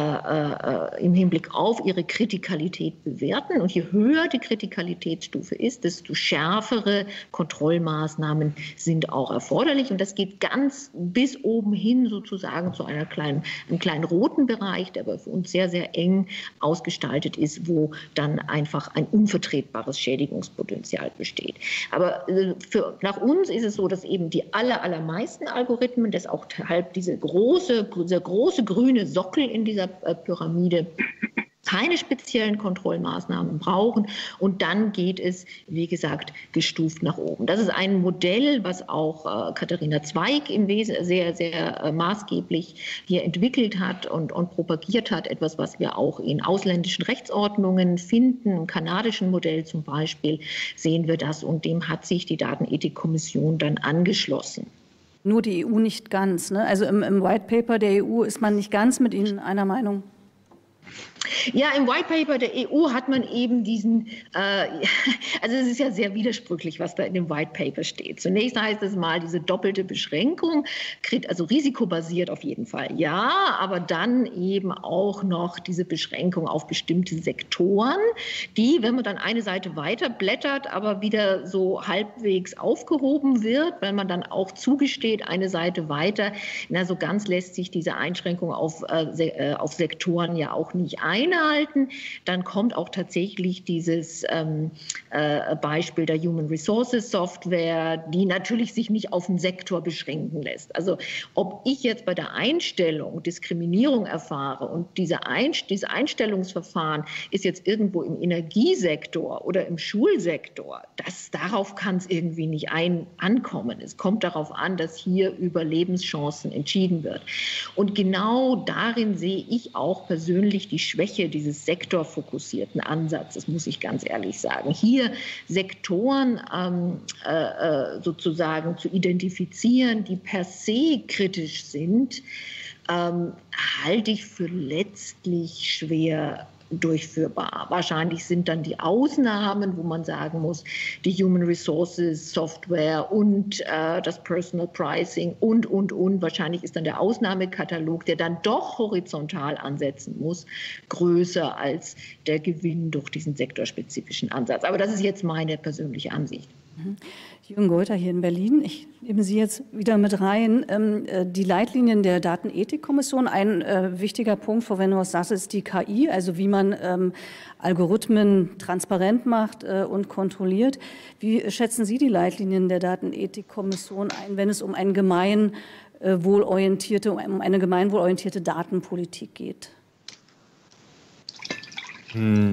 äh, im Hinblick auf ihre Kritikalität bewerten. Und je höher die Kritikalitätsstufe ist, desto schärfere Kontrollmaßnahmen sind auch erforderlich. Und das geht ganz bis oben hin sozusagen zu einer kleinen, einem kleinen roten Bereich, der aber für uns sehr, sehr eng ausgestaltet ist, wo dann einfach ein unvertretbares Schädigungspotenzial besteht. Aber äh, für, nach uns ist es so, dass eben die aller, allermeisten meisten Algorithmen, das auch halb diese große, dieser große grüne Sockel in dieser Pyramide, keine speziellen Kontrollmaßnahmen brauchen. Und dann geht es, wie gesagt, gestuft nach oben. Das ist ein Modell, was auch äh, Katharina Zweig im Wesen sehr, sehr äh, maßgeblich hier entwickelt hat und, und propagiert hat. Etwas, was wir auch in ausländischen Rechtsordnungen finden. Im kanadischen Modell zum Beispiel sehen wir das. Und dem hat sich die Datenethikkommission dann angeschlossen. Nur die E U nicht ganz, ne? Also im, im White Paper der E U ist man nicht ganz mit Ihnen einer Meinung? Ja, im White Paper der E U hat man eben diesen, äh, also es ist ja sehr widersprüchlich, was da in dem White Paper steht. Zunächst heißt es mal diese doppelte Beschränkung, also risikobasiert auf jeden Fall, ja, aber dann eben auch noch diese Beschränkung auf bestimmte Sektoren, die, wenn man dann eine Seite weiter blättert, aber wieder so halbwegs aufgehoben wird, weil man dann auch zugesteht, eine Seite weiter, na so ganz lässt sich diese Einschränkung auf, äh, auf Sektoren ja auch nicht einhalten. Dann kommt auch tatsächlich dieses ähm, äh, Beispiel der Human Resources Software, die natürlich sich nicht auf einen Sektor beschränken lässt. Also ob ich jetzt bei der Einstellung Diskriminierung erfahre und diese Ein dieses Einstellungsverfahren ist jetzt irgendwo im Energiesektor oder im Schulsektor, das, darauf kann es irgendwie nicht ein, ankommen. Es kommt darauf an, dass hier über Lebenschancen entschieden wird. Und genau darin sehe ich auch persönlich die Schwäche dieses sektorfokussierten Ansatzes, muss ich ganz ehrlich sagen. Hier Sektoren ähm, äh, sozusagen zu identifizieren, die per se kritisch sind, ähm, halte ich für letztlich schwer durchführbar. Wahrscheinlich sind dann die Ausnahmen, wo man sagen muss, die Human Resources Software und äh, das Personal Pricing und, und, und. Wahrscheinlich ist dann der Ausnahmekatalog, der dann doch horizontal ansetzen muss, größer als der Gewinn durch diesen sektorspezifischen Ansatz. Aber das ist jetzt meine persönliche Ansicht. Mhm. Jürgen Geuter hier in Berlin. Ich nehme Sie jetzt wieder mit rein. Ähm, die Leitlinien der Datenethikkommission, ein äh, wichtiger Punkt, Frau Wennerhorst, das ist die K I, also wie man ähm, Algorithmen transparent macht äh, und kontrolliert. Wie schätzen Sie die Leitlinien der Datenethikkommission ein, wenn es um, ein gemeinwohlorientierte, um eine gemeinwohlorientierte Datenpolitik geht? Hm.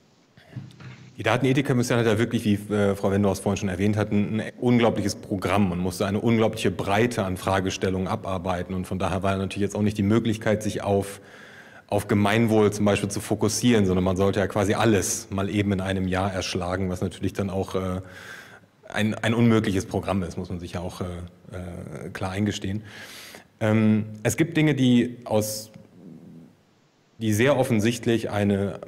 Die Datenethikkommission hat ja wirklich, wie äh, Frau Wendorf vorhin schon erwähnt hat, ein, ein unglaubliches Programm und musste eine unglaubliche Breite an Fragestellungen abarbeiten. Und von daher war natürlich jetzt auch nicht die Möglichkeit, sich auf, auf Gemeinwohl zum Beispiel zu fokussieren, sondern man sollte ja quasi alles mal eben in einem Jahr erschlagen, was natürlich dann auch äh, ein, ein unmögliches Programm ist, muss man sich ja auch äh, äh, klar eingestehen. Ähm, es gibt Dinge, die, aus, die sehr offensichtlich eine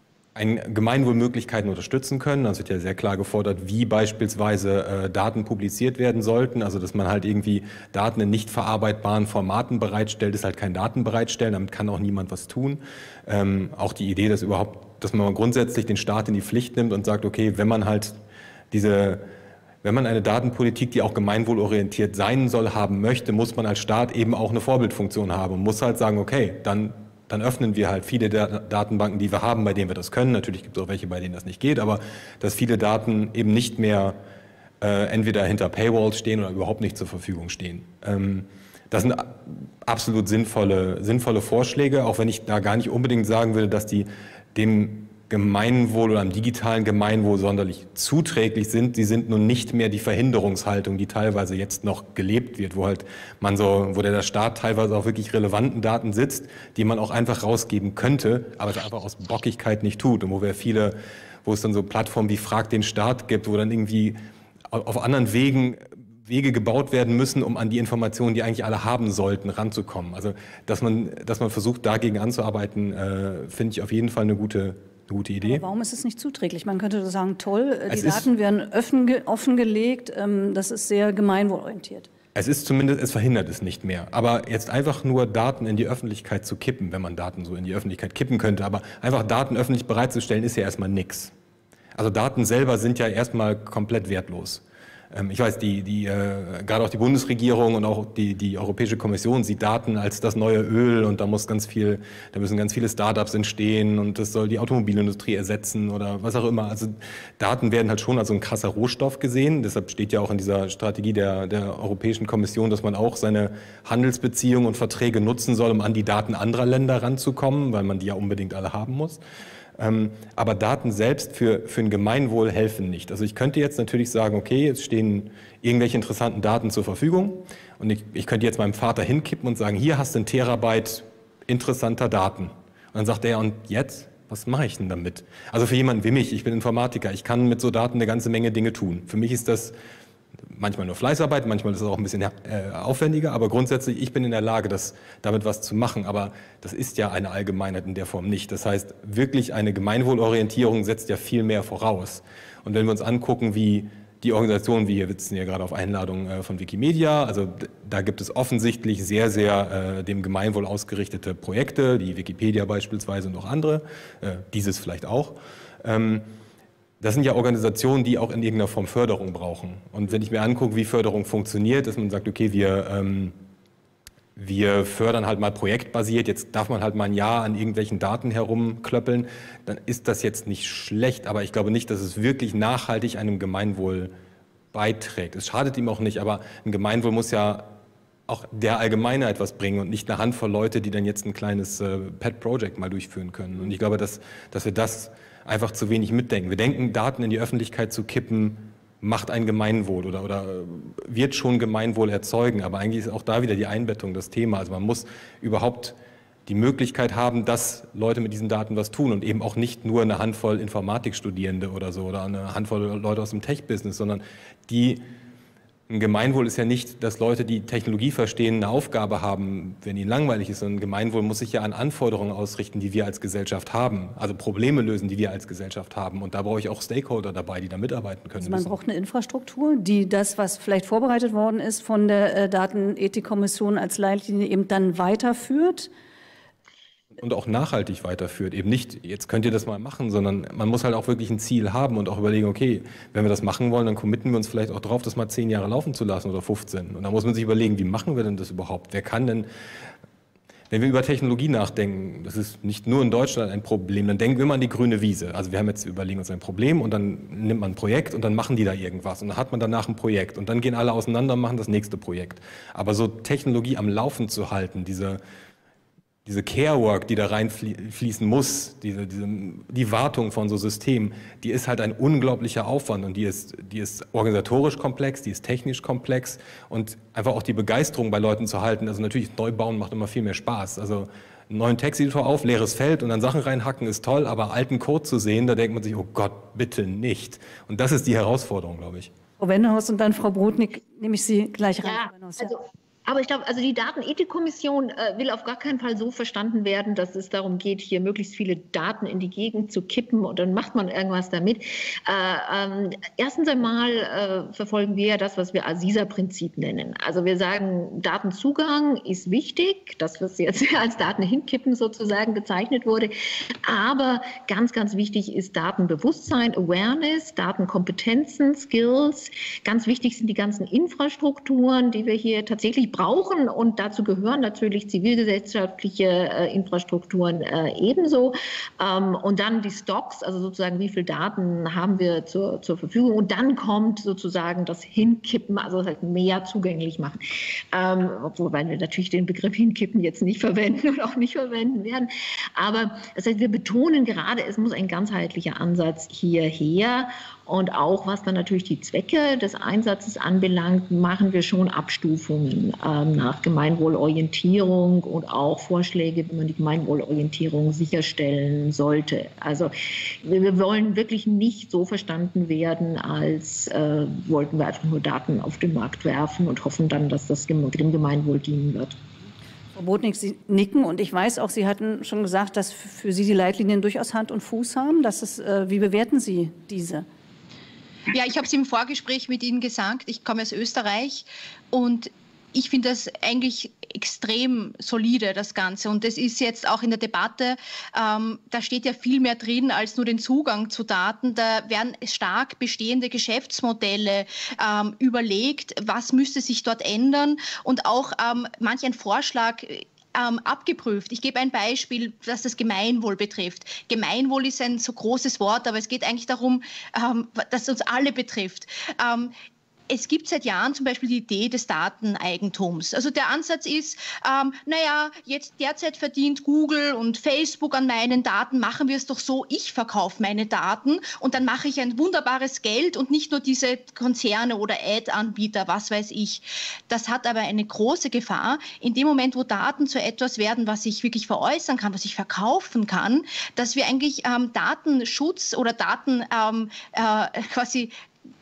Gemeinwohlmöglichkeiten unterstützen können. Also wird ja sehr klar gefordert, wie beispielsweise äh, Daten publiziert werden sollten. Also dass man halt irgendwie Daten in nicht verarbeitbaren Formaten bereitstellt, ist halt kein Daten bereitstellen, damit kann auch niemand was tun. Ähm, auch die Idee, dass überhaupt, dass man grundsätzlich den Staat in die Pflicht nimmt und sagt, okay, wenn man halt diese, wenn man eine Datenpolitik, die auch gemeinwohlorientiert sein soll, haben möchte, muss man als Staat eben auch eine Vorbildfunktion haben und muss halt sagen, okay, dann dann öffnen wir halt viele der Datenbanken, die wir haben, bei denen wir das können. Natürlich gibt es auch welche, bei denen das nicht geht, aber dass viele Daten eben nicht mehr äh, entweder hinter Paywalls stehen oder überhaupt nicht zur Verfügung stehen. Ähm, das sind absolut sinnvolle, sinnvolle Vorschläge, auch wenn ich da gar nicht unbedingt sagen würde, dass die dem Gemeinwohl oder am digitalen Gemeinwohl sonderlich zuträglich sind. Sie sind nun nicht mehr die Verhinderungshaltung, die teilweise jetzt noch gelebt wird, wo halt man so, wo der Staat teilweise auch wirklich relevanten Daten sitzt, die man auch einfach rausgeben könnte, aber es einfach aus Bockigkeit nicht tut. Und wo wir viele, wo es dann so Plattformen wie Frag den Staat gibt, wo dann irgendwie auf anderen Wegen Wege gebaut werden müssen, um an die Informationen, die eigentlich alle haben sollten, ranzukommen. Also, dass man, dass man versucht, dagegen anzuarbeiten, äh, finde ich auf jeden Fall eine gute Gute Idee. Aber warum ist es nicht zuträglich? Man könnte sagen, toll, die es Daten werden offen, offengelegt, ähm, das ist sehr gemeinwohlorientiert. Es ist zumindest, es verhindert es nicht mehr. Aber jetzt einfach nur Daten in die Öffentlichkeit zu kippen, wenn man Daten so in die Öffentlichkeit kippen könnte, aber einfach Daten öffentlich bereitzustellen, ist ja erstmal nichts. Also Daten selber sind ja erstmal komplett wertlos. Ich weiß, die, die, äh, gerade auch die Bundesregierung und auch die, die Europäische Kommission sieht Daten als das neue Öl und da muss ganz viel, da müssen ganz viele Startups entstehen und das soll die Automobilindustrie ersetzen oder was auch immer. Also Daten werden halt schon als so ein krasser Rohstoff gesehen. Deshalb steht ja auch in dieser Strategie der, der Europäischen Kommission, dass man auch seine Handelsbeziehungen und Verträge nutzen soll, um an die Daten anderer Länder ranzukommen, weil man die ja unbedingt alle haben muss. Ähm, aber Daten selbst für, für ein Gemeinwohl helfen nicht. Also ich könnte jetzt natürlich sagen, okay, jetzt stehen irgendwelche interessanten Daten zur Verfügung und ich, ich könnte jetzt meinem Vater hinkippen und sagen, hier hast du ein Terabyte interessanter Daten. Und dann sagt er, und jetzt? Was mache ich denn damit? Also für jemanden wie mich, ich bin Informatiker, ich kann mit so Daten eine ganze Menge Dinge tun. Für mich ist das manchmal nur Fleißarbeit, manchmal ist es auch ein bisschen äh, aufwendiger, aber grundsätzlich, ich bin in der Lage, das, damit was zu machen. Aber das ist ja eine Allgemeinheit in der Form nicht. Das heißt, wirklich eine Gemeinwohlorientierung setzt ja viel mehr voraus. Und wenn wir uns angucken, wie die Organisationen, wie hier sitzen ja gerade auf Einladung äh, von Wikimedia, also da gibt es offensichtlich sehr, sehr äh, dem Gemeinwohl ausgerichtete Projekte, die Wikipedia beispielsweise und auch andere, äh, dieses vielleicht auch. Ähm, Das sind ja Organisationen, die auch in irgendeiner Form Förderung brauchen. Und wenn ich mir angucke, wie Förderung funktioniert, dass man sagt, okay, wir, ähm, wir fördern halt mal projektbasiert, jetzt darf man halt mal ein Jahr an irgendwelchen Daten herumklöppeln, dann ist das jetzt nicht schlecht, aber ich glaube nicht, dass es wirklich nachhaltig einem Gemeinwohl beiträgt. Es schadet ihm auch nicht, aber ein Gemeinwohl muss ja auch der Allgemeine etwas bringen und nicht eine Handvoll Leute, die dann jetzt ein kleines äh, Pet-Project mal durchführen können. Und ich glaube, dass, dass wir das einfach zu wenig mitdenken. Wir denken, Daten in die Öffentlichkeit zu kippen, macht ein Gemeinwohl oder, oder wird schon Gemeinwohl erzeugen. Aber eigentlich ist auch da wieder die Einbettung das Thema. Also man muss überhaupt die Möglichkeit haben, dass Leute mit diesen Daten was tun und eben auch nicht nur eine Handvoll Informatikstudierende oder so oder eine Handvoll Leute aus dem Tech-Business, sondern die Ein Gemeinwohl ist ja nicht, dass Leute, die Technologie verstehen, eine Aufgabe haben, wenn ihnen langweilig ist, sondern ein Gemeinwohl muss sich ja an Anforderungen ausrichten, die wir als Gesellschaft haben, also Probleme lösen, die wir als Gesellschaft haben. Und da brauche ich auch Stakeholder dabei, die da mitarbeiten können. Also man braucht eine Infrastruktur, die das, was vielleicht vorbereitet worden ist von der äh, Datenethikkommission als Leitlinie eben dann weiterführt. Und auch nachhaltig weiterführt. Eben nicht, jetzt könnt ihr das mal machen, sondern man muss halt auch wirklich ein Ziel haben und auch überlegen, okay, wenn wir das machen wollen, dann committen wir uns vielleicht auch drauf, das mal zehn Jahre laufen zu lassen oder fünfzehn. Und dann muss man sich überlegen, wie machen wir denn das überhaupt? Wer kann denn, wenn wir über Technologie nachdenken, das ist nicht nur in Deutschland ein Problem, dann denken wir immer an die grüne Wiese. Also wir haben jetzt, überlegen uns ein Problem und dann nimmt man ein Projekt und dann machen die da irgendwas und dann hat man danach ein Projekt und dann gehen alle auseinander und machen das nächste Projekt. Aber so Technologie am Laufen zu halten, diese diese Care-Work, die da reinfließen muss, diese, diese, die Wartung von so Systemen, die ist halt ein unglaublicher Aufwand und die ist, die ist organisatorisch komplex, die ist technisch komplex und einfach auch die Begeisterung bei Leuten zu halten. Also natürlich, Neubauen macht immer viel mehr Spaß. Also einen neuen Texteditor auf, leeres Feld und dann Sachen reinhacken ist toll, aber alten Code zu sehen, da denkt man sich, oh Gott, bitte nicht. Und das ist die Herausforderung, glaube ich. Frau Wendehaus und dann Frau Brodnik, nehme ich Sie gleich rein. Ja, also Aber ich glaube, also die Datenethikkommission äh, will auf gar keinen Fall so verstanden werden, dass es darum geht, hier möglichst viele Daten in die Gegend zu kippen und dann macht man irgendwas damit. Äh, ähm, erstens einmal äh, verfolgen wir ja das, was wir Aziza-Prinzip nennen. Also wir sagen, Datenzugang ist wichtig, das, was jetzt als Daten hinkippen sozusagen bezeichnet wurde. Aber ganz, ganz wichtig ist Datenbewusstsein, Awareness, Datenkompetenzen, Skills. Ganz wichtig sind die ganzen Infrastrukturen, die wir hier tatsächlich brauchen und dazu gehören natürlich zivilgesellschaftliche äh, Infrastrukturen äh, ebenso. Ähm, und dann die Stocks, also sozusagen wie viele Daten haben wir zur, zur Verfügung und dann kommt sozusagen das Hinkippen, also das halt mehr zugänglich machen. Ähm, wobei wir natürlich den Begriff Hinkippen jetzt nicht verwenden und auch nicht verwenden werden. Aber das heißt, wir betonen gerade, es muss ein ganzheitlicher Ansatz hierher. Und auch was dann natürlich die Zwecke des Einsatzes anbelangt, machen wir schon Abstufungen ähm, nach Gemeinwohlorientierung und auch Vorschläge, wie man die Gemeinwohlorientierung sicherstellen sollte. Also wir, wir wollen wirklich nicht so verstanden werden, als äh, wollten wir einfach nur Daten auf den Markt werfen und hoffen dann, dass das dem Gemeinwohl dienen wird. Frau Brodnik, Sie nicken und ich weiß auch, Sie hatten schon gesagt, dass für Sie die Leitlinien durchaus Hand und Fuß haben. Das ist, äh, wie bewerten Sie diese? Ja, ich habe es im Vorgespräch mit Ihnen gesagt, ich komme aus Österreich und ich finde das eigentlich extrem solide, das Ganze. Und das ist jetzt auch in der Debatte, ähm, da steht ja viel mehr drin als nur den Zugang zu Daten. Da werden stark bestehende Geschäftsmodelle ähm, überlegt, was müsste sich dort ändern und auch ähm, manch ein Vorschlag Ähm, abgeprüft. Ich gebe ein Beispiel, was das Gemeinwohl betrifft. Gemeinwohl ist ein so großes Wort, aber es geht eigentlich darum, ähm, dass es uns alle betrifft. Ähm, Es gibt seit Jahren zum Beispiel die Idee des Dateneigentums. Also der Ansatz ist, ähm, naja, jetzt derzeit verdient Google und Facebook an meinen Daten, machen wir es doch so, ich verkaufe meine Daten und dann mache ich ein wunderbares Geld und nicht nur diese Konzerne oder Ad-Anbieter, was weiß ich. Das hat aber eine große Gefahr. In dem Moment, wo Daten zu etwas werden, was ich wirklich veräußern kann, was ich verkaufen kann, dass wir eigentlich ähm, Datenschutz oder Daten ähm, äh, quasi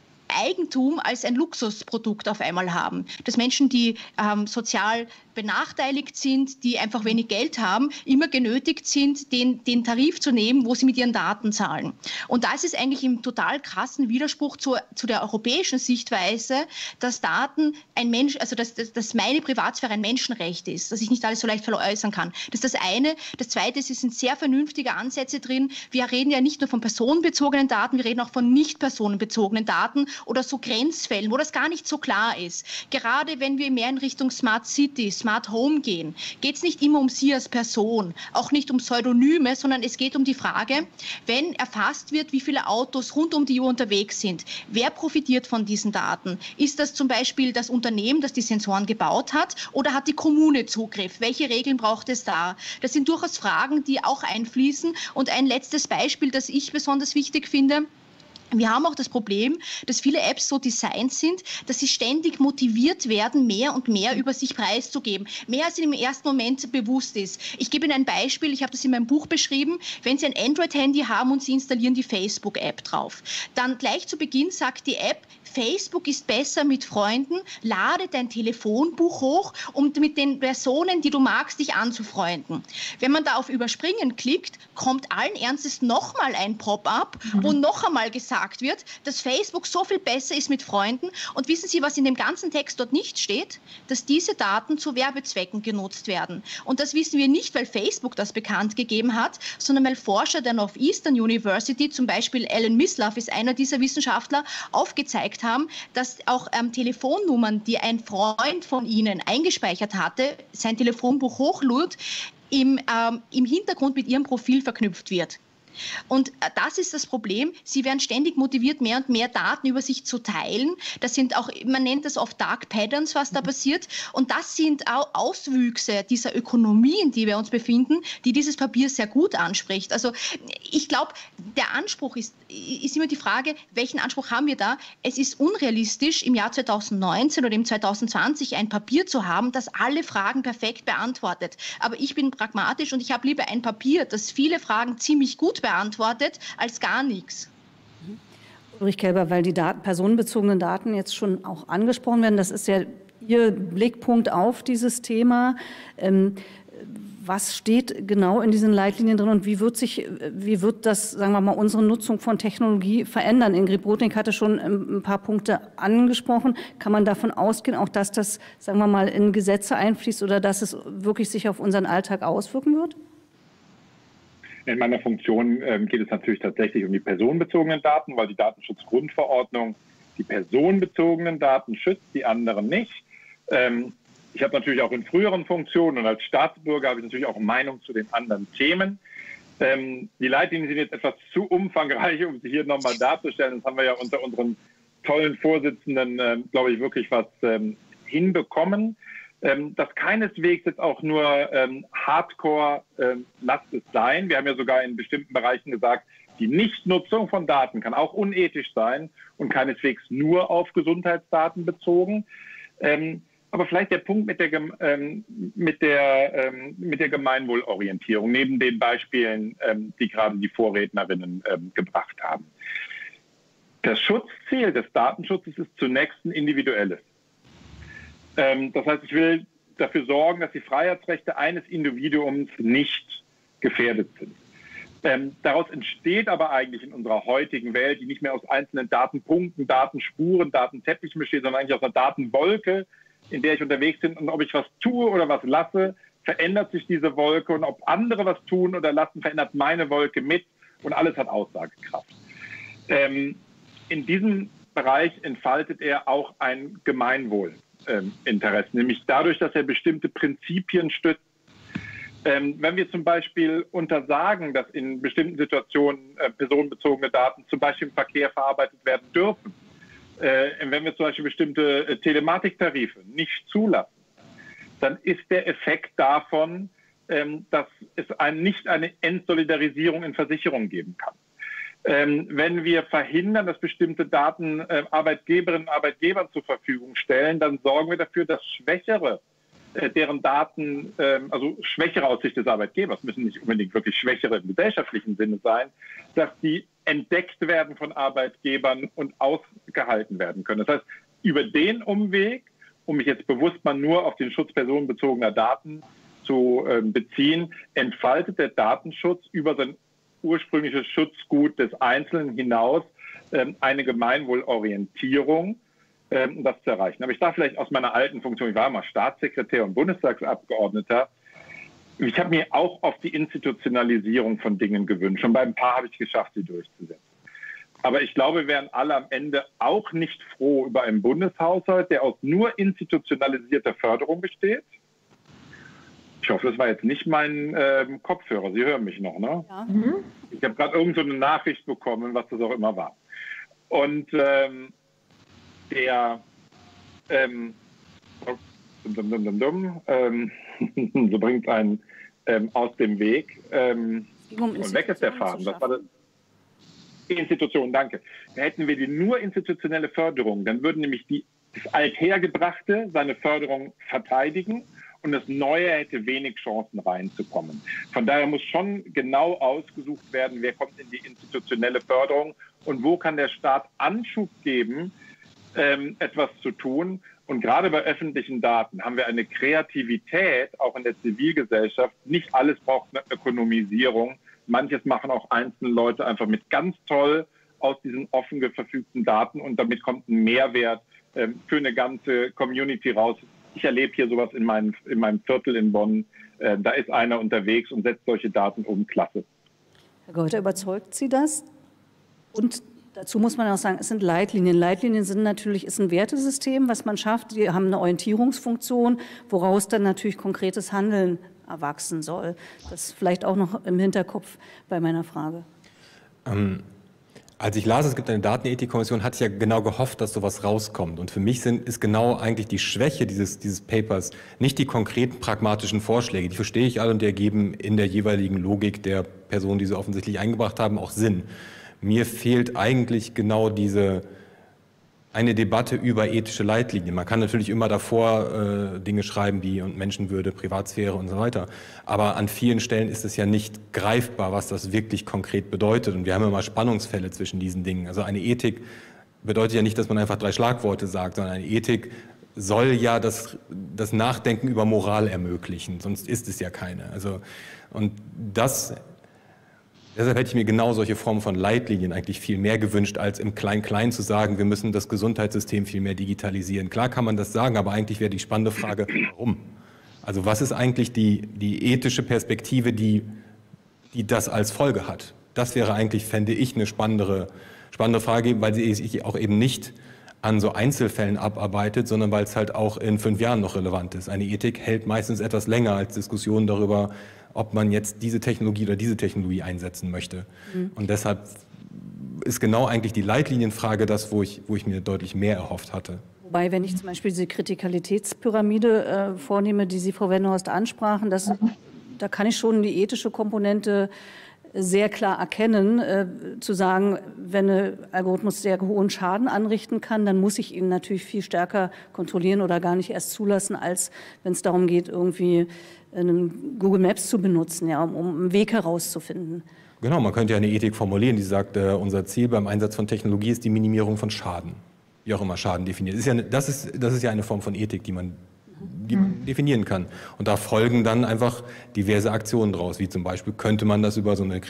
Eigentum als ein Luxusprodukt auf einmal haben. Dass Menschen, die ähm, sozial benachteiligt sind, die einfach wenig Geld haben, immer genötigt sind, den, den Tarif zu nehmen, wo sie mit ihren Daten zahlen. Und da ist es eigentlich im total krassen Widerspruch zu, zu der europäischen Sichtweise, dass Daten ein Mensch, also dass, dass, dass meine Privatsphäre ein Menschenrecht ist, dass ich nicht alles so leicht veräußern kann. Das ist das eine. Das zweite ist, es sind sehr vernünftige Ansätze drin. Wir reden ja nicht nur von personenbezogenen Daten, wir reden auch von nicht personenbezogenen Daten oder so Grenzfällen, wo das gar nicht so klar ist. Gerade wenn wir mehr in Richtung Smart City, Smart Home gehen, geht es nicht immer um Sie als Person, auch nicht um Pseudonyme, sondern es geht um die Frage, wenn erfasst wird, wie viele Autos rund um die Uhr unterwegs sind, wer profitiert von diesen Daten? Ist das zum Beispiel das Unternehmen, das die Sensoren gebaut hat, oder hat die Kommune Zugriff? Welche Regeln braucht es da? Das sind durchaus Fragen, die auch einfließen. Und ein letztes Beispiel, das ich besonders wichtig finde: Wir haben auch das Problem, dass viele Apps so designt sind, dass sie ständig motiviert werden, mehr und mehr über sich preiszugeben. Mehr als ihnen im ersten Moment bewusst ist. Ich gebe Ihnen ein Beispiel, ich habe das in meinem Buch beschrieben. Wenn Sie ein Android-Handy haben und Sie installieren die Facebook-App drauf, dann gleich zu Beginn sagt die App, Facebook ist besser mit Freunden, lade dein Telefonbuch hoch, um mit den Personen, die du magst, dich anzufreunden. Wenn man da auf Überspringen klickt, kommt allen Ernstes nochmal ein Pop-up, mhm. wo noch einmal gesagt wird, dass Facebook so viel besser ist mit Freunden. Und wissen Sie, was in dem ganzen Text dort nicht steht? Dass diese Daten zu Werbezwecken genutzt werden. Und das wissen wir nicht, weil Facebook das bekannt gegeben hat, sondern weil Forscher der Northeastern University, zum Beispiel Alan Mislav ist einer dieser Wissenschaftler, aufgezeigt haben, dass auch ähm, Telefonnummern, die ein Freund von ihnen eingespeichert hatte, sein Telefonbuch hochlud, im, ähm, im Hintergrund mit ihrem Profil verknüpft wird. Und das ist das Problem. Sie werden ständig motiviert, mehr und mehr Daten über sich zu teilen. Das sind auch, man nennt das oft Dark Patterns, was da passiert. Und das sind auch Auswüchse dieser Ökonomie, in die wir uns befinden, die dieses Papier sehr gut anspricht. Also ich glaube, der Anspruch ist, ist immer die Frage, welchen Anspruch haben wir da? Es ist unrealistisch, im Jahr zweitausendneunzehn oder im zweitausendzwanzig ein Papier zu haben, das alle Fragen perfekt beantwortet. Aber ich bin pragmatisch und ich habe lieber ein Papier, das viele Fragen ziemlich gut beantwortet, beantwortet, als gar nichts. Ulrich Kelber, weil die Daten, personenbezogenen Daten jetzt schon auch angesprochen werden, das ist ja Ihr Blickpunkt auf dieses Thema. Ähm, was steht genau in diesen Leitlinien drin und wie wird sich, wie wird das, sagen wir mal, unsere Nutzung von Technologie verändern? Ingrid Brodnik hatte schon ein paar Punkte angesprochen. Kann man davon ausgehen, auch dass das, sagen wir mal, in Gesetze einfließt oder dass es wirklich sich auf unseren Alltag auswirken wird? In meiner Funktion ähm, geht es natürlich tatsächlich um die personenbezogenen Daten, weil die Datenschutzgrundverordnung die personenbezogenen Daten schützt, die anderen nicht. Ähm, ich habe natürlich auch in früheren Funktionen und als Staatsbürger habe ich natürlich auch eine Meinung zu den anderen Themen. Ähm, die Leitlinien sind jetzt etwas zu umfangreich, um sie hier nochmal darzustellen. Das haben wir ja unter unseren tollen Vorsitzenden, äh, glaube ich, wirklich was ähm, hinbekommen. Ähm, das keineswegs jetzt auch nur ähm, Hardcore, ähm, lasst es sein. Wir haben ja sogar in bestimmten Bereichen gesagt, die Nichtnutzung von Daten kann auch unethisch sein und keineswegs nur auf Gesundheitsdaten bezogen. Ähm, aber vielleicht der Punkt mit der, ähm, mit der, ähm, mit der Gemeinwohlorientierung, neben den Beispielen, ähm, die gerade die Vorrednerinnen ähm, gebracht haben. Das Schutzziel des Datenschutzes ist zunächst ein individuelles. Das heißt, ich will dafür sorgen, dass die Freiheitsrechte eines Individuums nicht gefährdet sind. Ähm, daraus entsteht aber eigentlich in unserer heutigen Welt, die nicht mehr aus einzelnen Datenpunkten, Datenspuren, Datenteppichen besteht, sondern eigentlich aus einer Datenwolke, in der ich unterwegs bin. Und ob ich was tue oder was lasse, verändert sich diese Wolke. Und ob andere was tun oder lassen, verändert meine Wolke mit. Und alles hat Aussagekraft. Ähm, in diesem Bereich entfaltet er auch ein Gemeinwohl. Interesse, nämlich dadurch, dass er bestimmte Prinzipien stützt. Ähm, wenn wir zum Beispiel untersagen, dass in bestimmten Situationen äh, personenbezogene Daten zum Beispiel im Verkehr verarbeitet werden dürfen, äh, wenn wir zum Beispiel bestimmte äh, Telematiktarife nicht zulassen, dann ist der Effekt davon, ähm, dass es ein, nicht eine Entsolidarisierung in Versicherungen geben kann. Ähm, wenn wir verhindern, dass bestimmte Daten äh, Arbeitgeberinnen und Arbeitgebern zur Verfügung stellen, dann sorgen wir dafür, dass Schwächere, äh, deren Daten, äh, also Schwächere aus Sicht des Arbeitgebers, müssen nicht unbedingt wirklich Schwächere im gesellschaftlichen Sinne sein, dass die entdeckt werden von Arbeitgebern und ausgehalten werden können. Das heißt, über den Umweg, um mich jetzt bewusst mal nur auf den Schutz personenbezogener Daten zu äh, beziehen, entfaltet der Datenschutz über sein ursprüngliches Schutzgut des Einzelnen hinaus ähm, eine Gemeinwohlorientierung, ähm, das zu erreichen. Aber ich darf vielleicht aus meiner alten Funktion, ich war mal Staatssekretär und Bundestagsabgeordneter, ich habe mir auch auf die Institutionalisierung von Dingen gewünscht. Und bei ein paar habe ich geschafft, sie durchzusetzen. Aber ich glaube, wir wären alle am Ende auch nicht froh über einen Bundeshaushalt, der aus nur institutionalisierter Förderung besteht. Ich hoffe, das war jetzt nicht mein ähm, Kopfhörer. Sie hören mich noch, ne? Ja. Mhm. Ich habe gerade irgend so eine Nachricht bekommen, was das auch immer war. Und ähm, der ähm, dum, dum, dum, dum, ähm, so bringt einen ähm, aus dem Weg. Ähm, um und weg ist der Faden. Das war das. Institutionen, danke. Da hätten wir die nur institutionelle Förderung, dann würden nämlich die, das Althergebrachte seine Förderung verteidigen und das Neue hätte wenig Chancen reinzukommen. Von daher muss schon genau ausgesucht werden, wer kommt in die institutionelle Förderung und wo kann der Staat Anschub geben, ähm, etwas zu tun. Und gerade bei öffentlichen Daten haben wir eine Kreativität, auch in der Zivilgesellschaft. Nicht alles braucht eine Ökonomisierung. Manches machen auch einzelne Leute einfach mit ganz toll aus diesen offen verfügten Daten und damit kommt ein Mehrwert ähm, für eine ganze Community raus. Ich erlebe hier sowas in meinem, in meinem Viertel in Bonn. Äh, da ist einer unterwegs und setzt solche Daten um. Klasse. Herr Geuter, überzeugt Sie das? Und dazu muss man auch sagen, es sind Leitlinien. Leitlinien sind natürlich, ist ein Wertesystem, was man schafft. Die haben eine Orientierungsfunktion, woraus dann natürlich konkretes Handeln erwachsen soll. Das vielleicht auch noch im Hinterkopf bei meiner Frage. Ähm, als ich las, es gibt eine Datenethikkommission, hatte ich ja genau gehofft, dass sowas rauskommt. Und für mich sind, ist genau eigentlich die Schwäche dieses, dieses Papers nicht die konkreten pragmatischen Vorschläge. Die verstehe ich alle und die ergeben in der jeweiligen Logik der Personen, die sie offensichtlich eingebracht haben, auch Sinn. Mir fehlt eigentlich genau diese eine Debatte über ethische Leitlinien. Man kann natürlich immer davor äh, Dinge schreiben wie und Menschenwürde, Privatsphäre und so weiter. Aber an vielen Stellen ist es ja nicht greifbar, was das wirklich konkret bedeutet. Und wir haben immer Spannungsfälle zwischen diesen Dingen. Also eine Ethik bedeutet ja nicht, dass man einfach drei Schlagworte sagt, sondern eine Ethik soll ja das, das Nachdenken über Moral ermöglichen. Sonst ist es ja keine. Also, und das Deshalb hätte ich mir genau solche Formen von Leitlinien eigentlich viel mehr gewünscht, als im Klein-Klein zu sagen, wir müssen das Gesundheitssystem viel mehr digitalisieren. Klar kann man das sagen, aber eigentlich wäre die spannende Frage, warum? Also was ist eigentlich die, die ethische Perspektive, die, die das als Folge hat? Das wäre eigentlich, fände ich, eine spannendere, spannende Frage, weil sie sich auch eben nicht an so Einzelfällen abarbeitet, sondern weil es halt auch in fünf Jahren noch relevant ist. Eine Ethik hält meistens etwas länger als Diskussionen darüber, ob man jetzt diese Technologie oder diese Technologie einsetzen möchte. Mhm. Und deshalb ist genau eigentlich die Leitlinienfrage das, wo ich, wo ich mir deutlich mehr erhofft hatte. Wobei, wenn ich zum Beispiel diese Kritikalitätspyramide äh, vornehme, die Sie, Frau Wendhorst, ansprachen, das, da kann ich schon die ethische Komponente sehr klar erkennen, äh, zu sagen, wenn ein Algorithmus sehr hohen Schaden anrichten kann, dann muss ich ihn natürlich viel stärker kontrollieren oder gar nicht erst zulassen, als wenn es darum geht, irgendwie Google Maps zu benutzen, ja, um, um einen Weg herauszufinden. Genau, man könnte ja eine Ethik formulieren, die sagt, äh, unser Ziel beim Einsatz von Technologie ist die Minimierung von Schaden. Wie auch immer Schaden definiert. Das ist ja, das ist, das ist ja eine Form von Ethik, die man, die man definieren kann. Und da folgen dann einfach diverse Aktionen draus, wie zum Beispiel könnte man das über so eine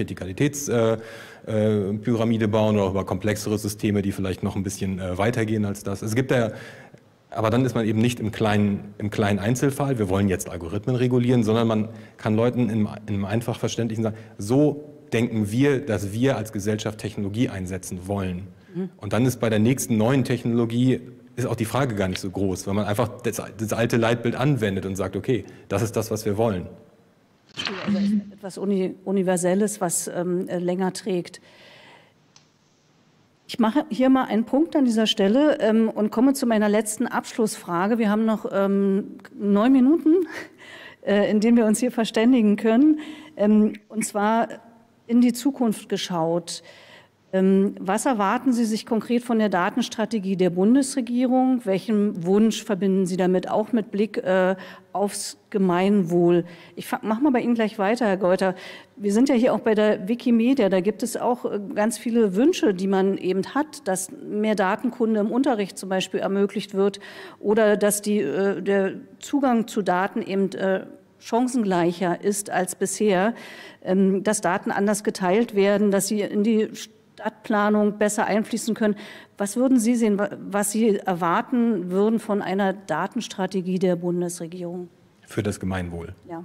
Kritikalitätspyramide äh, äh, bauen oder auch über komplexere Systeme, die vielleicht noch ein bisschen äh, weitergehen als das. Es gibt ja Aber dann ist man eben nicht im kleinen, im kleinen Einzelfall, wir wollen jetzt Algorithmen regulieren, sondern man kann Leuten in, in einem einfach verständlichen sagen, so denken wir, dass wir als Gesellschaft Technologie einsetzen wollen. Mhm. Und dann ist bei der nächsten neuen Technologie ist auch die Frage gar nicht so groß, weil man einfach das, das alte Leitbild anwendet und sagt, okay, das ist das, was wir wollen. Also etwas Uni Universelles, was ähm, länger trägt. Ich mache hier mal einen Punkt an dieser Stelle ähm, und komme zu meiner letzten Abschlussfrage. Wir haben noch ähm, neun Minuten, äh, in denen wir uns hier verständigen können. Ähm, und zwar in die Zukunft geschaut. Ähm, was erwarten Sie sich konkret von der Datenstrategie der Bundesregierung? Welchen Wunsch verbinden Sie damit, auch mit Blick äh, aufs Gemeinwohl? Ich mache mal bei Ihnen gleich weiter, Herr Geuter. Wir sind ja hier auch bei der Wikimedia. Da gibt es auch ganz viele Wünsche, die man eben hat, dass mehr Datenkunde im Unterricht zum Beispiel ermöglicht wird oder dass die, äh, der Zugang zu Daten eben äh, chancengleicher ist als bisher, ähm, dass Daten anders geteilt werden, dass sie in die Stadtplanung besser einfließen können. Was würden Sie sehen, was Sie erwarten würden von einer Datenstrategie der Bundesregierung? Für das Gemeinwohl. Ja.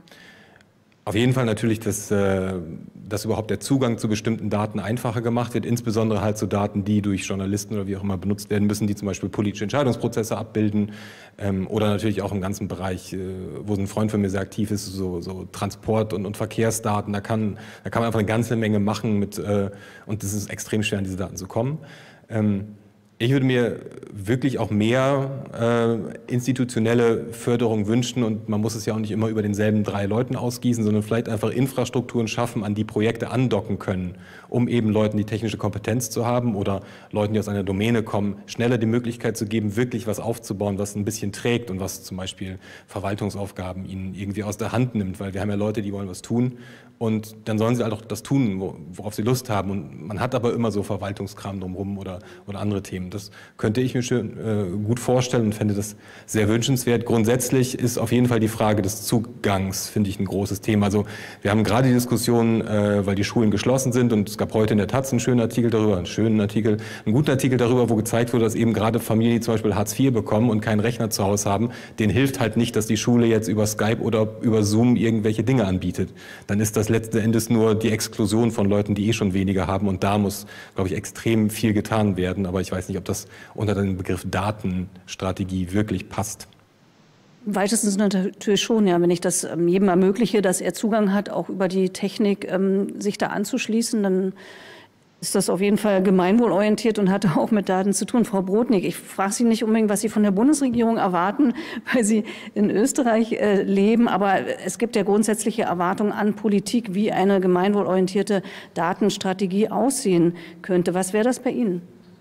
Auf jeden Fall natürlich, dass, äh, dass überhaupt der Zugang zu bestimmten Daten einfacher gemacht wird, insbesondere halt zu Daten, die durch Journalisten oder wie auch immer benutzt werden müssen, die zum Beispiel politische Entscheidungsprozesse abbilden ähm, oder natürlich auch im ganzen Bereich, äh, wo ein Freund von mir sehr aktiv ist, so, so Transport- und, und Verkehrsdaten. Da kann, da kann man einfach eine ganze Menge machen mit, äh, und es ist extrem schwer, an diese Daten zu kommen. Ähm, Ich würde mir wirklich auch mehr äh, institutionelle Förderung wünschen und man muss es ja auch nicht immer über denselben drei Leuten ausgießen, sondern vielleicht einfach Infrastrukturen schaffen, an die Projekte andocken können, um eben Leuten die technische Kompetenz zu haben oder Leuten, die aus einer Domäne kommen, schneller die Möglichkeit zu geben, wirklich was aufzubauen, was ein bisschen trägt und was zum Beispiel Verwaltungsaufgaben ihnen irgendwie aus der Hand nimmt, weil wir haben ja Leute, die wollen was tun und dann sollen sie halt auch das tun, worauf sie Lust haben und man hat aber immer so Verwaltungskram drumherum oder, oder andere Themen. Das könnte ich mir schön, äh, gut vorstellen und fände das sehr wünschenswert. Grundsätzlich ist auf jeden Fall die Frage des Zugangs, finde ich, ein großes Thema. Also wir haben gerade die Diskussion, äh, weil die Schulen geschlossen sind und es gab heute in der Taz einen schönen Artikel darüber, einen schönen Artikel, einen guten Artikel darüber, wo gezeigt wurde, dass eben gerade Familien, die zum Beispiel Hartz vier bekommen und keinen Rechner zu Hause haben, denen hilft halt nicht, dass die Schule jetzt über Skype oder über Zoom irgendwelche Dinge anbietet. Dann ist das letzten Endes nur die Exklusion von Leuten, die eh schon weniger haben und da muss, glaube ich, extrem viel getan werden. Aber ich weiß nicht, ob das unter den Begriff Datenstrategie wirklich passt. Im weitesten Sinne natürlich schon, ja. Wenn ich das jedem ermögliche, dass er Zugang hat, auch über die Technik, ähm, sich da anzuschließen, dann Ist das auf jeden Fall gemeinwohlorientiert und hat auch mit Daten zu tun. Frau Brodnik, ich frage Sie nicht unbedingt, was Sie von der Bundesregierung erwarten, weil Sie in Österreich äh, leben, aber es gibt ja grundsätzliche Erwartungen an Politik, wie eine gemeinwohlorientierte Datenstrategie aussehen könnte. Was wäre das bei Ihnen?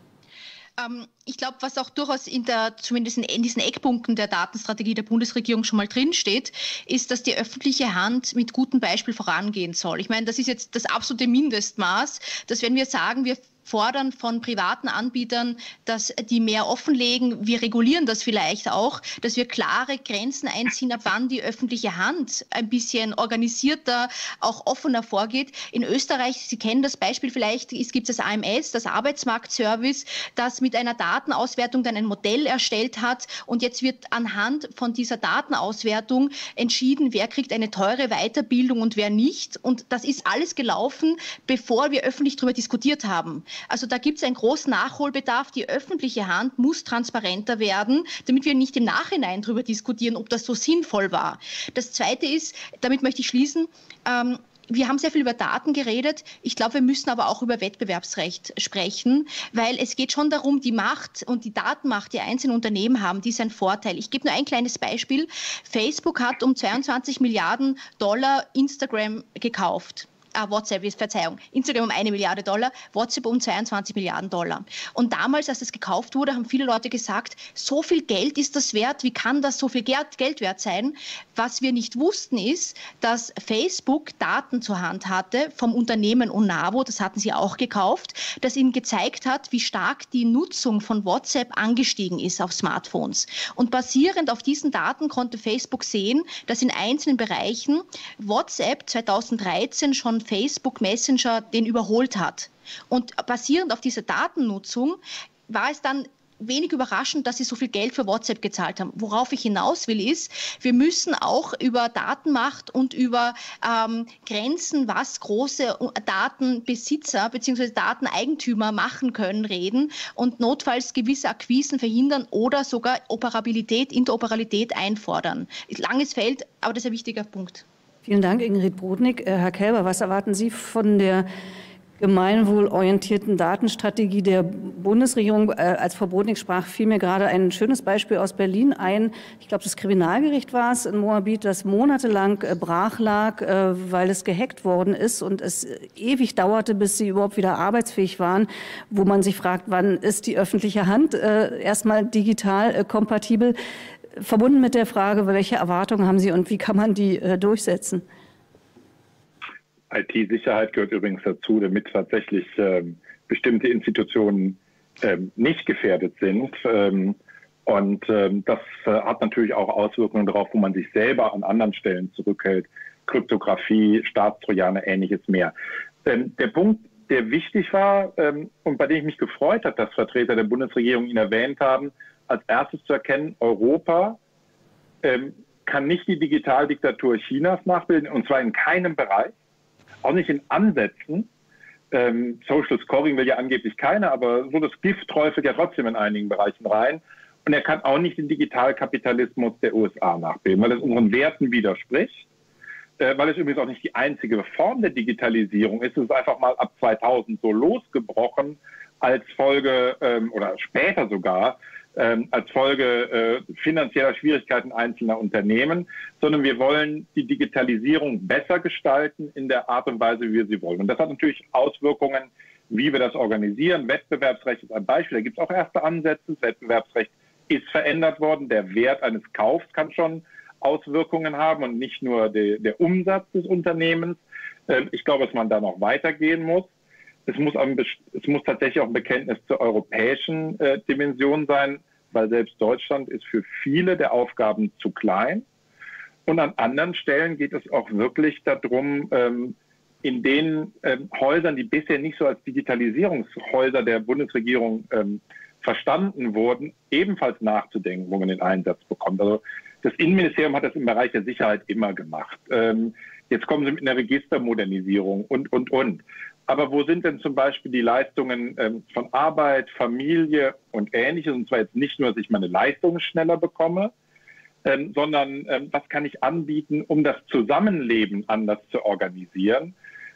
Ähm, ich glaube, was auch durchaus in der, zumindest in diesen Eckpunkten der Datenstrategie der Bundesregierung schon mal drinsteht, ist, dass die öffentliche Hand mit gutem Beispiel vorangehen soll. Ich meine, das ist jetzt das absolute Mindestmaß, dass wenn wir sagen, wir fordern von privaten Anbietern, dass die mehr offenlegen. Wir regulieren das vielleicht auch, dass wir klare Grenzen einziehen, ab wann die öffentliche Hand ein bisschen organisierter, auch offener vorgeht. In Österreich, Sie kennen das Beispiel vielleicht, es gibt das A M S, das Arbeitsmarktservice, das mit einer Datenauswertung dann ein Modell erstellt hat. Und jetzt wird anhand von dieser Datenauswertung entschieden, wer kriegt eine teure Weiterbildung und wer nicht. Und das ist alles gelaufen, bevor wir öffentlich darüber diskutiert haben. Also da gibt es einen großen Nachholbedarf. Die öffentliche Hand muss transparenter werden, damit wir nicht im Nachhinein darüber diskutieren, ob das so sinnvoll war. Das Zweite ist, damit möchte ich schließen, ähm, wir haben sehr viel über Daten geredet. Ich glaube, wir müssen aber auch über Wettbewerbsrecht sprechen, weil es geht schon darum, die Macht und die Datenmacht, die einzelne Unternehmen haben, die ist ein Vorteil. Ich gebe nur ein kleines Beispiel. Facebook hat um zweiundzwanzig Milliarden Dollar Instagram gekauft. Ah, WhatsApp, Verzeihung, Instagram um eine Milliarde Dollar, WhatsApp um zweiundzwanzig Milliarden Dollar. Und damals, als das gekauft wurde, haben viele Leute gesagt, so viel Geld ist das wert, wie kann das so viel Geld wert sein? Was wir nicht wussten ist, dass Facebook Daten zur Hand hatte vom Unternehmen Onavo, das hatten sie auch gekauft, das ihnen gezeigt hat, wie stark die Nutzung von WhatsApp angestiegen ist auf Smartphones. Und basierend auf diesen Daten konnte Facebook sehen, dass in einzelnen Bereichen WhatsApp zweitausenddreizehn schon Facebook Messenger den überholt hat. Und basierend auf dieser Datennutzung war es dann wenig überraschend, dass sie so viel Geld für WhatsApp gezahlt haben. Worauf ich hinaus will, ist, wir müssen auch über Datenmacht und über ähm, Grenzen, was große Datenbesitzer bzw. Dateneigentümer machen können, reden und notfalls gewisse Akquisen verhindern oder sogar Operabilität, Interoperabilität einfordern. Langes Feld, aber das ist ein wichtiger Punkt. Vielen Dank, Ingrid Brodnik. Herr Kelber, was erwarten Sie von der gemeinwohlorientierten Datenstrategie der Bundesregierung? Als Frau Brodnik sprach, fiel mir gerade ein schönes Beispiel aus Berlin ein. Ich glaube, das Kriminalgericht war es in Moabit, das monatelang brach lag, weil es gehackt worden ist und es ewig dauerte, bis sie überhaupt wieder arbeitsfähig waren, wo man sich fragt, wann ist die öffentliche Hand erstmal digital kompatibel? Verbunden mit der Frage, welche Erwartungen haben Sie und wie kann man die äh, durchsetzen? I T-Sicherheit gehört übrigens dazu, damit tatsächlich ähm, bestimmte Institutionen ähm, nicht gefährdet sind. Ähm, und ähm, das äh, hat natürlich auch Auswirkungen darauf, wo man sich selber an anderen Stellen zurückhält. Kryptographie, Staatstrojaner, Ähnliches mehr. Ähm, der Punkt, der wichtig war ähm, und bei dem ich mich gefreut habe, dass Vertreter der Bundesregierung ihn erwähnt haben, als erstes zu erkennen, Europa ähm, kann nicht die Digitaldiktatur Chinas nachbilden, und zwar in keinem Bereich, auch nicht in Ansätzen. Ähm, Social Scoring will ja angeblich keiner, aber so das Gift träufelt ja trotzdem in einigen Bereichen rein. Und er kann auch nicht den Digitalkapitalismus der U S A nachbilden, weil es unseren Werten widerspricht, äh, weil es übrigens auch nicht die einzige Form der Digitalisierung ist. Es ist einfach mal ab zweitausend so losgebrochen als Folge ähm, oder später sogar, Ähm, als Folge äh, finanzieller Schwierigkeiten einzelner Unternehmen, sondern wir wollen die Digitalisierung besser gestalten in der Art und Weise, wie wir sie wollen. Und das hat natürlich Auswirkungen, wie wir das organisieren. Wettbewerbsrecht ist ein Beispiel, da gibt es auch erste Ansätze. Das Wettbewerbsrecht ist verändert worden. Der Wert eines Kaufs kann schon Auswirkungen haben und nicht nur de, der Umsatz des Unternehmens. Ähm, ich glaube, dass man da noch weitergehen muss. Es muss, ein, es muss tatsächlich auch ein Bekenntnis zur europäischen äh, Dimension sein, weil selbst Deutschland ist für viele der Aufgaben zu klein. Und an anderen Stellen geht es auch wirklich darum, ähm, in den ähm, Häusern, die bisher nicht so als Digitalisierungshäuser der Bundesregierung ähm, verstanden wurden, ebenfalls nachzudenken, wo man den Einsatz bekommt. Also das Innenministerium hat das im Bereich der Sicherheit immer gemacht. Ähm, jetzt kommen sie mit einer Registermodernisierung und, und, und. Aber wo sind denn zum Beispiel die Leistungen ähm, von Arbeit, Familie und Ähnliches? Und zwar jetzt nicht nur, dass ich meine Leistungen schneller bekomme, ähm, sondern ähm, was kann ich anbieten, um das Zusammenleben anders zu organisieren?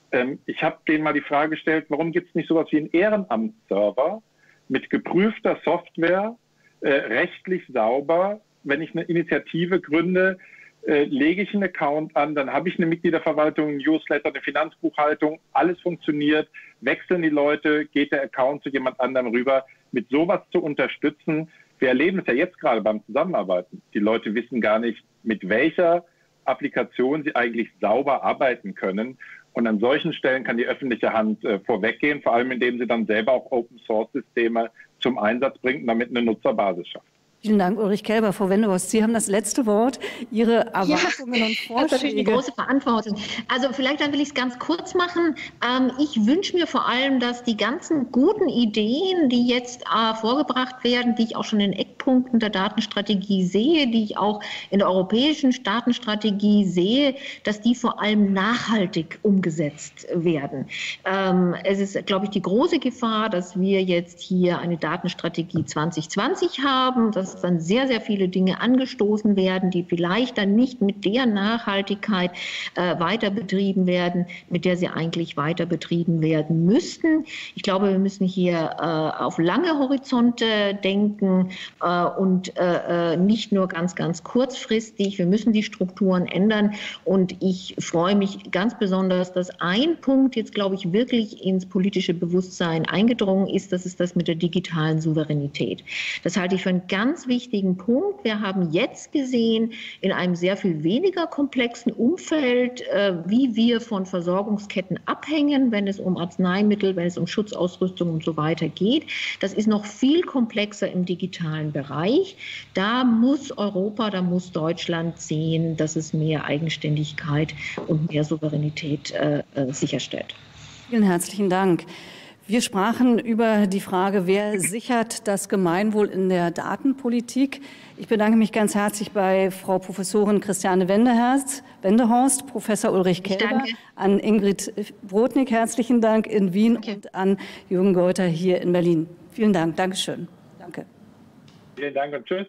Ähm, ich habe denen mal die Frage gestellt, warum gibt es nicht sowas wie einen Ehrenamtsserver mit geprüfter Software, äh, rechtlich sauber. Wenn ich eine Initiative gründe, äh, lege ich einen Account an, dann habe ich eine Mitgliederverwaltung, ein Newsletter, eine Finanzbuchhaltung, alles funktioniert, wechseln die Leute, geht der Account zu jemand anderem rüber. Mit sowas zu unterstützen, wir erleben es ja jetzt gerade beim Zusammenarbeiten. Die Leute wissen gar nicht, mit welcher Applikation sie eigentlich sauber arbeiten können. Und an solchen Stellen kann die öffentliche Hand äh, vorweggehen, vor allem indem sie dann selber auch Open-Source-Systeme zum Einsatz bringt und damit eine Nutzerbasis schafft. Vielen Dank, Ulrich Kelber. Frau Wendehorst, Sie haben das letzte Wort. Ihre Erwartungen ja, und Vorschläge. Das ist natürlich eine große Verantwortung. Also vielleicht dann will ich es ganz kurz machen. Ähm, ich wünsche mir vor allem, dass die ganzen guten Ideen, die jetzt äh, vorgebracht werden, die ich auch schon in Eckpunkten der Datenstrategie sehe, die ich auch in der europäischen Datenstrategie sehe, dass die vor allem nachhaltig umgesetzt werden. Ähm, es ist, glaube ich, die große Gefahr, dass wir jetzt hier eine Datenstrategie zwanzig zwanzig haben, dass dann sehr, sehr viele Dinge angestoßen werden, die vielleicht dann nicht mit der Nachhaltigkeit äh, weiter betrieben werden, mit der sie eigentlich weiter betrieben werden müssten. Ich glaube, wir müssen hier äh, auf lange Horizonte denken äh, und äh, nicht nur ganz, ganz kurzfristig. Wir müssen die Strukturen ändern und ich freue mich ganz besonders, dass ein Punkt jetzt, glaube ich, wirklich ins politische Bewusstsein eingedrungen ist, das ist das mit der digitalen Souveränität. Das halte ich für einen ganz wichtigen Punkt. Wir haben jetzt gesehen, in einem sehr viel weniger komplexen Umfeld, äh, wie wir von Versorgungsketten abhängen, wenn es um Arzneimittel, wenn es um Schutzausrüstung und so weiter geht. Das ist noch viel komplexer im digitalen Bereich. Da muss Europa, da muss Deutschland sehen, dass es mehr Eigenständigkeit und mehr Souveränität äh, äh, sicherstellt. Vielen herzlichen Dank. Wir sprachen über die Frage, wer sichert das Gemeinwohl in der Datenpolitik. Ich bedanke mich ganz herzlich bei Frau Professorin Christiane Wendehorst, Wendehorst, Professor Ulrich Kelber, an Ingrid Brodnik, herzlichen Dank in Wien Danke. Und an Jürgen Geuter hier in Berlin. Vielen Dank. Dankeschön. Danke. Vielen Dank und tschüss.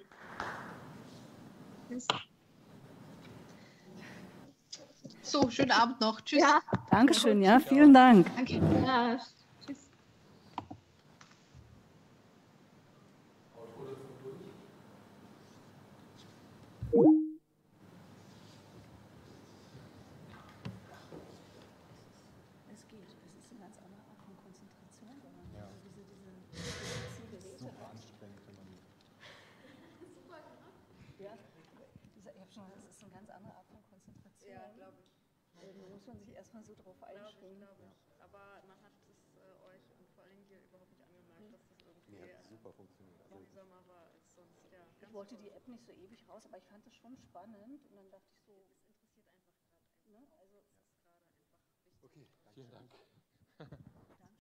So, schönen Abend noch. Tschüss. Ja. Dankeschön. Ja, vielen Dank. Danke. Ja. Muss man sich erstmal so drauf einstellen. Glaube ich, glaube ich. Aber man hat es äh, euch und vor allem hier überhaupt nicht angemerkt, dass das irgendwie ja, das super funktioniert. Also langsamer war als sonst. Ja, ich wollte die App nicht so ewig raus, aber ich fand es schon spannend und dann dachte ich so, es interessiert einfach gerade. Ne? Also es ist gerade einfach wichtig. Okay, vielen Dank.